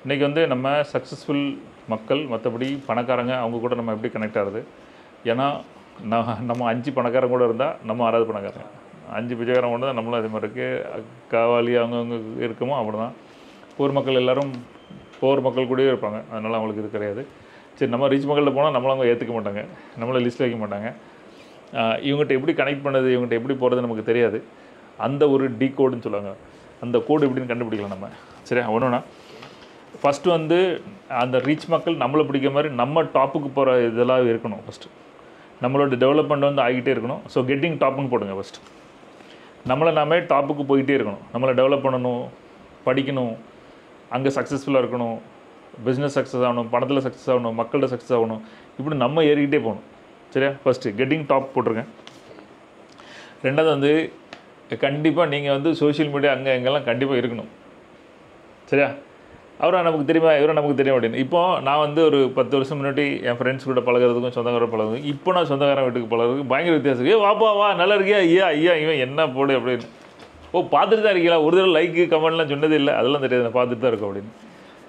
இன்றைக்கி வந்து நம்ம சக்ஸஸ்ஃபுல் மக்கள் மற்றபடி பணக்காரங்க அவங்க கூட நம்ம எப்படி கனெக்ட் ஆகுது? ஏன்னா நம்ம 5 பணக்காரங்க கூட இருந்தால் நம்ம 6வது பணக்காரங்க, 5 பிச்சைக்காரங்க கூட தான் நம்மளும் அதே மாதிரி இருக்குது. காவாலி அவங்கவுங்க இருக்கமோ அப்படி தான். போர் மக்கள் எல்லோரும் போர் மக்கள் கூடயே இருப்பாங்க, அதனால் அவங்களுக்கு இது கிடையாது. சரி, நம்ம ரிச் மக்கள்கிட்ட போனால் நம்மள அவங்க ஏற்றுக்க மாட்டாங்க, நம்மளை லிஸ்ட்டில் வைக்க மாட்டாங்க. இவங்ககிட்ட எப்படி கனெக்ட் பண்ணுறது, இவங்ககிட்ட எப்படி போகிறது நமக்கு தெரியாது. அந்த ஒரு கோடுன்னு சொல்லுவாங்க, அந்த கோடு எப்படின்னு கண்டுபிடிக்கலாம் நம்ம. சரியா? ஒன்றுனா ஃபஸ்ட்டு வந்து அந்த ரிச் மக்கள் நம்மளை பிடிக்கிற மாதிரி நம்ம டாப்புக்கு போகிற இதெல்லாம் இருக்கணும். ஃபஸ்ட்டு நம்மளோட டெவலப்மெண்ட் வந்து ஆகிட்டே இருக்கணும். ஸோ கெட்டிங் டாப்னு போடுங்க. ஃபஸ்ட்டு நம்மளை நாமே டாப்புக்கு போயிட்டே இருக்கணும். நம்மளை டெவலப் பண்ணணும், படிக்கணும், அங்கே சக்ஸஸ்ஃபுல்லாக இருக்கணும், பிஸ்னஸ் சக்ஸஸ் ஆகணும், பணத்தில் சக்ஸஸ் ஆகணும், மக்கள்கிட்ட சக்ஸஸ் ஆகணும், இப்படி நம்ம ஏறிக்கிட்டே போகணும். சரியா? ஃபஸ்ட்டு கெட்டிங் டாப் போட்டிருங்க. ரெண்டாவது வந்து கண்டிப்பாக நீங்கள் வந்து சோஷியல் மீடியா அங்கே எங்கெல்லாம் கண்டிப்பாக இருக்கணும். சரியா? அவரை நமக்கு தெரியுமா, இவரை நமக்கு தெரியும் அப்படின்னு. இப்போது நான் வந்து ஒரு 10 வருஷம் முன்னாடி என் ஃப்ரெண்ட்ஸ் கூட பழகிறதுக்கும் சொந்தக்காரர் பழகிறதுக்கும் இப்போ நான் சொந்தக்காரன் வீட்டுக்கு பழகிறதுக்கு பயங்கர வித்தியாசம். வாப்பா வா, நல்லா இருக்கியா, ஐயா இவன் என்ன போடு அப்படின்னு. பார்த்துட்டு தான் இருக்கீங்களா, ஒரு தடவை லைக்கு கமெண்ட்லாம் சொன்னது இல்லை, அதெல்லாம் தெரியாது, நான் பார்த்துட்டு தான் இருக்கோம் அப்படின்னு.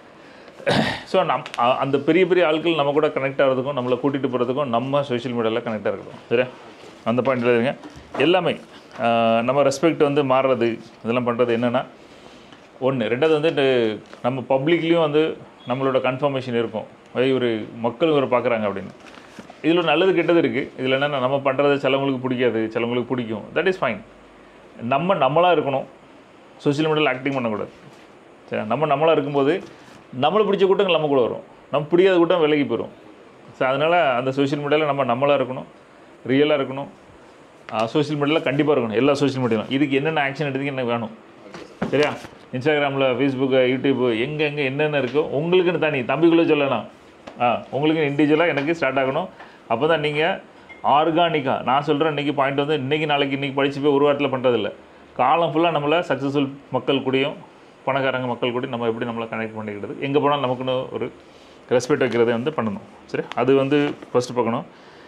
ஸோ அந்த பெரிய பெரிய ஆட்கள் நம்ம கூட கனெக்ட் ஆகிறதுக்கும் நம்மளை கூட்டிகிட்டு போகிறதுக்கும் நம்ம சோஷியல் மீடியாவில் கனெக்டாக இருக்கணும். சரியா? அந்த பாயிண்டில் இருங்க. எல்லாமே நம்ம ரெஸ்பெக்ட் வந்து மாறுறது இதெல்லாம் பண்ணுறது என்னென்னா ஒன்று. ரெண்டாவது வந்து நம்ம பப்ளிக்லேயும் வந்து நம்மளோட கன்ஃபர்மேஷன் இருக்கும், ஒரு மக்கள் இவரை பார்க்குறாங்க அப்படின்னு. இதில் நல்லது கெட்டது இருக்குது. இதில் என்னென்னா நம்ம பண்ணுறது சிலவங்களுக்கு பிடிக்காது, சிலவங்களுக்கு பிடிக்கும். That is fine. நம்மளாக இருக்கணும், சோஷியல் மீடியாவில் ஆக்டிங் பண்ணக்கூடாது. சரி? நம்மளாக இருக்கும்போது நம்மளை பிடிச்ச கூட்டங்கள் நம்ம கூட வரும், நம்ம பிடிக்காத கூட்டம் விலகி போயிடும். ஸோ அதனால் அந்த சோஷியல் மீடியாவில் நம்மளாக இருக்கணும், ரியலாக இருக்கணும். சோஷியல் மீடியாவில் கண்டிப்பாக இருக்கணும், எல்லா சோஷியல் மீடியாவிலும். இதுக்கு என்னென்ன ஆக்ஷன் எடுத்துக்க எனக்கு வேணும். சரியா? இன்ஸ்டாகிராமில், ஃபேஸ்புக்கு, யூடியூப்பு எங்கே என்னென்ன இருக்கோ உங்களுக்குன்னு தனி தம்பிக்குள்ளே சொல்லலாம். உங்களுக்கு இண்டிவிஜுவலாக எனக்கு ஸ்டார்ட் ஆகணும். அப்போ தான் நீங்கள் ஆர்கானிக்காக நான் சொல்கிறேன். இன்றைக்கி பாயிண்ட் வந்து இன்றைக்கி படித்து போய் ஒரு வாரத்தில் பண்ணுறதில்ல. காலம் ஃபுல்லாக நம்மளை சக்ஸஸ்ஃபுல் மக்கள் கூடயும் பணக்காரங்க மக்கள் கூட நம்ம எப்படி நம்மளை கனெக்ட் பண்ணிக்கிறது, எங்கே போனால் நமக்குன்னு ஒரு ரெஸ்பெக்ட் வைக்கிறதை வந்து பண்ணணும். சரி? அது வந்து ஃபஸ்ட்டு பார்க்கணும்.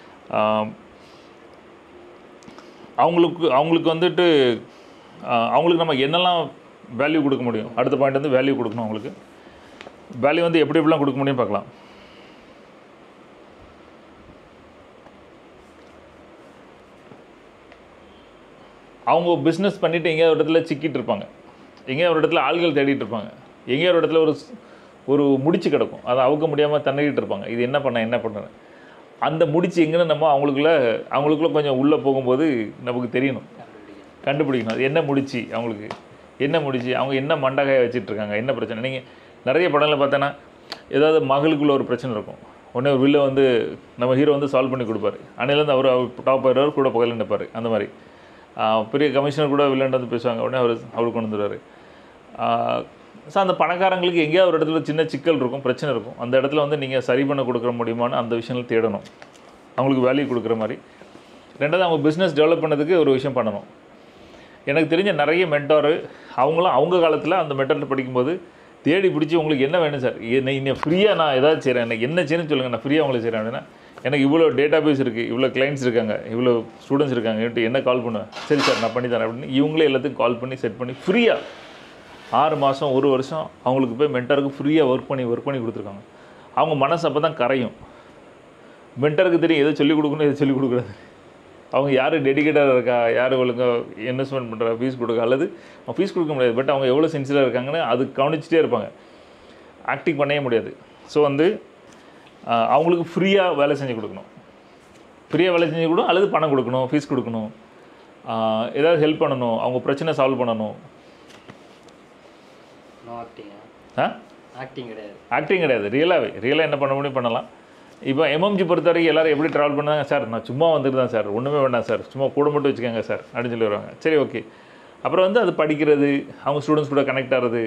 அவங்களுக்கு வந்துட்டு அவங்களுக்கு நம்ம என்னெல்லாம் வேல்யூ கொடுக்க முடியும். அடுத்த பாயிண்ட் வந்து வேல்யூ கொடுக்கணும். அவங்களுக்கு வேல்யூ வந்து எப்படி எப்படிலாம் கொடுக்க முடியும் பார்க்கலாம். அவங்க பிஸ்னஸ் பண்ணிவிட்டு எங்கேயாவது ஒரு இடத்துல சிக்கிட்டு இருப்பாங்க, எங்கேயாவது ஒரு இடத்துல ஆள்கள் தேடிட்டு இருப்பாங்க, எங்கேயாவது ஒரு இடத்துல ஒரு முடிச்சு கிடக்கும், அதை அவுக்க முடியாமல் தண்ணிக்கிட்டு இருப்பாங்க. இது என்ன பண்ணேன் அந்த முடிச்சு எங்கன்னு நம்ம அவங்களுக்குள்ள கொஞ்சம் உள்ளே போகும்போது நமக்கு தெரியணும், கண்டுபிடிக்கணும். அது என்ன முடிச்சு, அவங்களுக்கு என்ன முடிச்சு, அவங்க என்ன மண்டகாயை வச்சுட்ருக்காங்க, என்ன பிரச்சனை. நீங்கள் நிறைய படங்களில் பார்த்தோன்னா ஏதாவது மகளுக்குள்ளே ஒரு பிரச்சனை இருக்கும், உடனே ஒரு வில்லை வந்து நம்ம ஹீரோ வந்து சால்வ் பண்ணி கொடுப்பாரு. அன்னையிலேருந்து அவர் டாப் ஆயிடுவார், கூட பகலில் நிற்பார். அந்த மாதிரி பெரிய கமிஷனர் கூட வில்லன் வந்து பேசுவாங்க, உடனே அவருக்கு கொண்டு வந்துடுவார். ஸோ அந்த பணக்காரங்களுக்கு எங்கேயாவது ஒரு இடத்துல சின்ன சிக்கல் இருக்கும், பிரச்சனை இருக்கும். அந்த இடத்துல வந்து நீங்கள் சரி பண்ண கொடுக்குற முடியுமான்னு அந்த விஷயங்கள் தேடணும், அவங்களுக்கு வேல்யூ கொடுக்குற மாதிரி. ரெண்டாவது அவங்க பிஸ்னஸ் டெவலப் பண்ணதுக்கு ஒரு விஷயம் பண்ணணும். எனக்கு தெரிஞ்ச நிறைய மென்டாரு அவங்களாம் அவங்க காலத்தில் அந்த மென்டார்கிட்ட படிக்கும்போது தேடி பிடிச்சி உங்களுக்கு என்ன வேணும் சார், இன்னும் ஃப்ரீயாக நான் ஏதாவது செய்கிறேன், எனக்கு என்ன செய்யணும்னு சொல்லுங்கள், நான் ஃப்ரீயாக உங்களுக்கு செய்கிறேன் அப்படின்னா, எனக்கு இவ்வளோ டேட்டா பேஸ் இருக்குது, இவ்வளோ கிளைண்ட்ஸ் இருக்காங்க, இவ்வளோ ஸ்டூடெண்ட்ஸ் இருக்காங்க, என்ன கால் பண்ணுவேன், சரி சார் நான் பண்ணி தரேன் அப்படின்னு இவங்களே எல்லாத்துக்கும் கால் பண்ணி செட் பண்ணி ஃப்ரீயாக 6 மாதம் 1 வருஷம் அவங்களுக்கு போய் மென்டாருக்கு ஃப்ரீயாக ஒர்க் பண்ணி கொடுத்துருக்காங்க. அவங்க மனசு அப்போ தான் கரையும். மென்டாருக்கு தெரியும் எதை சொல்லிக் கொடுக்கணும், எதை சொல்லிக் கொடுக்குறது, அவங்க யார் டெடிக்கேட்டாக இருக்கா, யார் ஒழுங்காக இன்வெஸ்ட்மெண்ட் பண்ணுறா, ஃபீஸ் கொடுக்க, அல்லது ஃபீஸ் கொடுக்க முடியாது, பட் அவங்க எவ்வளோ சின்சியராக இருக்காங்கன்னு அது கவனிச்சிட்டே இருப்பாங்க, ஆக்டிங் பண்ணவே முடியாது. ஸோ வந்து அவங்களுக்கு ஃப்ரீயாக வேலை செஞ்சு கொடுக்கணும், ஃப்ரீயாக வேலை செஞ்சு கொடுக்கணும், அல்லது பணம் கொடுக்கணும், ஃபீஸ் கொடுக்கணும், ஏதாவது ஹெல்ப் பண்ணணும், அவங்க பிரச்சனை சால்வ் பண்ணணும். ஆக்டிங் கிடையாது, ரியலாக என்ன பண்ண முடியும் பண்ணலாம். இப்போ எம்எம்ஜி பொறுத்த வரைக்கும் எல்லோரும் எப்படி ட்ராவல் பண்ணாங்க, சார் நான் சும்மா வந்துட்டு தான் சார், ஒன்றுமே வேண்டாம் சார், சும்மா கூட மட்டும் வச்சுக்கோங்க சார் அப்படின்னு சொல்லி வருவாங்க. சரி, ஓகே. அப்புறம் வந்து அது படிக்கிறது, அவங்க ஸ்டூடெண்ட்ஸ் கூட கனெக்ட் ஆகிறது,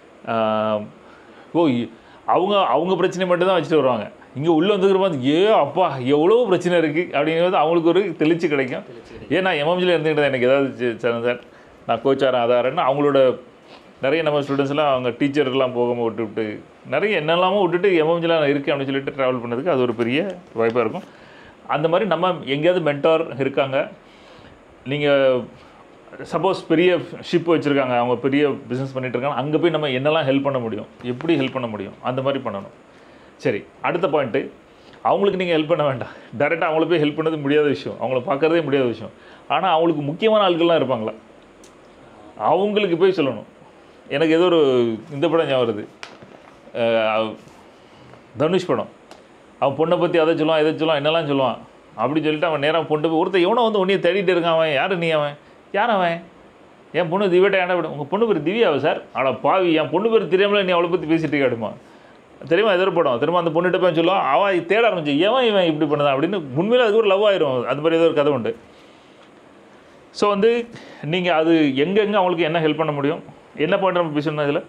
அவங்க பிரச்சனை மட்டும் தான் வச்சுட்டு வருவாங்க. இங்கே உள்ளே வந்துக்கிற மாதிரி அப்பா எவ்வளோ பிரச்சனை இருக்குது அப்படிங்கிறது அவங்களுக்கு ஒரு தெளிச்சு கிடைக்கும். ஏன்னா எம்எம்ஜியில் இருந்துக்கிட்டு எனக்கு ஏதாவது சார் நான் கோச்சாரன் அதாரன்னு அவங்களோட நிறைய நம்ம ஸ்டூடெண்ட்ஸ்லாம் அவங்க டீச்சர்லாம் போகாமல் விட்டு நிறைய என்னெல்லாமோ விட்டுட்டு எம்எம்ஜியில் இருக்குது அப்படின்னு சொல்லிட்டு ட்ராவல் பண்ணதுக்கு அது ஒரு பெரிய வாய்ப்பாக இருக்கும். அந்த மாதிரி நம்ம எங்கேயாவது மென்டார் இருக்காங்க, நீங்கள் சப்போஸ் பெரிய ஷிப் வச்சுருக்காங்க, அவங்க பெரிய பிஸ்னஸ் பண்ணிகிட்டு இருக்காங்க, அங்கே போய் நம்ம என்னெல்லாம் ஹெல்ப் பண்ண முடியும், எப்படி ஹெல்ப் பண்ண முடியும், அந்த மாதிரி பண்ணணும். சரி, அடுத்த பாயிண்ட்டு, அவங்களுக்கு நீங்கள் ஹெல்ப் பண்ண வேண்டாம். டேரெக்டாக அவங்கள போய் ஹெல்ப் பண்ணது முடியாத விஷயம், அவங்கள பார்க்குறதே முடியாத விஷயம். ஆனால் அவங்களுக்கு முக்கியமான ஆட்கள்லாம் இருப்பாங்களா, அவங்களுக்கு போய் சொல்லணும். எனக்கு ஏதோ ஒரு இந்த படம் ஞாபகம் வருது, தனுஷ் படம். அவன் பொண்ணை பற்றி அதை சொல்லுவான், இதை சொல்லுவான், என்னெல்லாம் சொல்லுவான். அப்படி சொல்லிட்டு அவன் நேராக பொண்ணு போய் ஒருத்தர் எவனோ வந்து உன்னையை தேடிட்டு இருக்கான். அவன் யார் நீ? அவன் யார்? அவன் என் பொண்ணு திவ்யாட்ட ஏன்டா விட, உங்கள் பொண்ணு பேர் திவ்யாவை சார்? அட பாவி, என் பொண்ணு பேர் தெரியாமல நீ அவளை பற்றி பேசிட்டு இருக்காடுமா தெரியுமா? எதிர்படும். திரும்ப அந்த பொண்ணுகிட்ட போய் சொல்லுவான், அவன் தேட ஆரம்பிச்சு, ஏன் இவன் இப்படி பண்ணுதான் அப்படின்னு. உண்மையில் அதுக்கு ஒரு லவ் ஆயிரும். அது மாதிரி ஏதோ ஒரு கதை உண்டு. ஸோ வந்து நீங்கள் அது எங்கெங்கே அவங்களுக்கு என்ன ஹெல்ப் பண்ண முடியும், என்ன பாயிண்ட் நம்ம பேசணும் இதில்?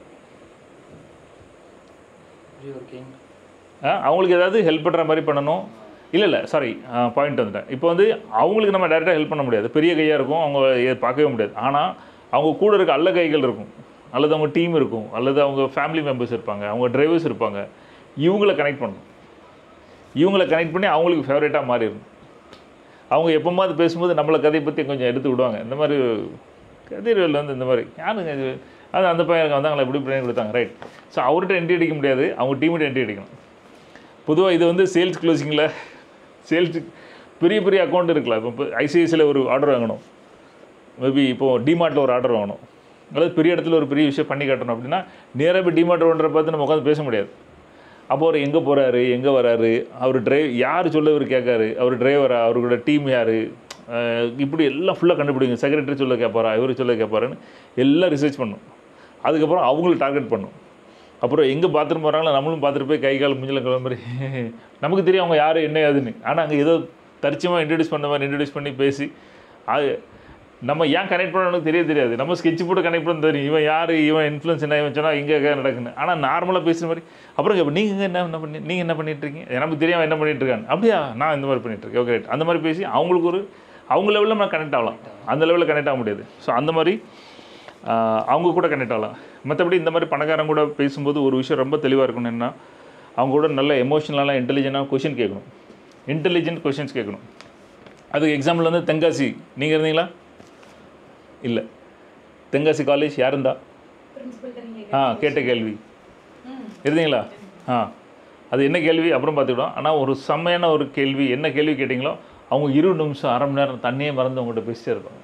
அவங்களுக்கு ஏதாவது ஹெல்ப் பண்ணுற மாதிரி பண்ணணும். இல்லை சாரி, பாயிண்ட் வந்துட்டேன். இப்போ வந்து அவங்களுக்கு நம்ம டேரெக்டாக ஹெல்ப் பண்ண முடியாது, பெரிய கையாக இருக்கும், அவங்க பார்க்கவே முடியாது. ஆனால் அவங்க கூட இருக்க அல்ல கைகள் இருக்கும், அல்லது அவங்க டீம் இருக்கும், அல்லது அவங்க ஃபேமிலி மெம்பர்ஸ் இருப்பாங்க, அவங்க டிரைவர்ஸ் இருப்பாங்க. இவங்கள கனெக்ட் பண்ணணும். இவங்கள கனெக்ட் பண்ணி அவங்களுக்கு ஃபேவரேட்டாக மாறிடும். அவங்க எப்போமாவது பேசும்போது நம்மளை கதையை பற்றி கொஞ்சம் எடுத்து விடுவாங்க. இந்த மாதிரி கதிர்வேல் வந்து இந்த மாதிரி யாருங்க இது, அது அந்த பையன் வந்தாங்களா இப்படி பண்ணி கொடுத்தாங்க, ரைட். ஸோ அவர்கிட்ட என்ட்ரி அடிக்க முடியாது, அவங்க டீம்கிட்ட என்ட்ரி அடிக்கணும். பொதுவாக இது வந்து சேல்ஸ் க்ளோசிங்கில், சேல்ஸு பெரிய பெரிய அக்கௌண்ட் இருக்கலாம். இப்போ ஐசிஐசியில் ஒரு ஆர்டர் வாங்கணும், மேபி இப்போது டிமார்ட்டில் ஒரு ஆர்டர் வாங்கணும், அல்லது பெரிய இடத்துல ஒரு பெரிய விஷயம் பண்ணி காட்டணும் அப்படின்னா நேராக போய் டிமார்ட் ஓனரை பார்த்து நம்ம உட்காந்து பேச முடியாது. அப்போ அவர் எங்கே போகிறாரு, எங்கே வராரு, அவர் யார் சொல்ல இவர் கேட்காரு, அவர் டிரைவரா, அவரோட டீம் யார், இப்படி எல்லாம் ஃபுல்லாக கண்டுபிடிங்க. செக்ரட்டரி சொல்ல கேட்பாரா, இவர் சொல்ல கேட்பாருன்னு எல்லாம் ரிசர்ச் பண்ணணும். அதுக்கப்புறம் அவங்களுக்கு டார்கெட் பண்ணணும். அப்புறம் எங்கே பாத்ரூம் போகிறாங்களோ நம்மளும் பார்த்துட்டு போய் கை கால் முஞ்சில் கிளம்ப மாதிரி நமக்கு தெரியும் அவங்க யார் என்ன ஏதுன்னு. ஆனால் அங்கே ஏதோ தரிச்சமாக இன்ட்ரடியூஸ் பண்ண மாதிரி இன்ட்ரடியூஸ் பண்ணி பேசி அது நம்ம ஏன் கனெக்ட் பண்ணணும்னு தெரியாது. நம்ம ஸ்கெட்ச் போட்டு கனெக்ட் பண்ண தெரியும், இவன் யார், இவன் இன்ஃப்ளூன்ஸ் என்ன, இவன் சொன்னால் இங்கே நடக்குன்னு. ஆனால் நார்மலாக பேசுகிற மாதிரி அப்புறம் இப்போ நீங்கள் என்ன பண்ணிட்டுருக்கீங்க, எனக்கு தெரியாமல் என்ன பண்ணிட்டுருக்காங்க, அப்படியா நான் இந்த மாதிரி பண்ணிட்டுருக்கேன், ஓகே ரைட். அந்த மாதிரி பேசி அவங்களுக்கு ஒரு அவங்க லெவலில் நம்ம கனெக்ட் ஆகலாம், அந்த லெவலில் கனெக்ட் ஆக முடியாது. ஸோ அந்த மாதிரி அவங்க கூட கனெக்ட் ஆகலாம். மற்றபடி இந்த மாதிரி பணக்காரங்க கூட பேசும்போது ஒரு விஷயம் ரொம்ப தெளிவாக இருக்கணும். என்ன, அவங்க கூட நல்ல எமோஷனலாக இன்டெலிஜென்ட்டாக கொஷின் கேட்கணும், இன்டெலிஜென்ட் கொஷின்ஸ் கேட்கணும். அதுக்கு எக்ஸாம்பிள் வந்து தென்காசி, நீங்கள் இருந்தீங்களா? இல்லை, தென்காசி காலேஜ் யார் இருந்தா? கேட்ட கேள்வி இருந்தீங்களா? அது என்ன கேள்வி அப்புறம் பார்த்துக்கிட்டோம். ஆனால் ஒரு செம்மையான ஒரு கேள்வி, என்ன கேள்வி கேட்டிங்களோ அவங்க 20 நிமிஷம் அரை மணி நேரம் தண்ணியே மறந்து உங்கள்கிட்ட பேசிட்டே இருப்பாங்க.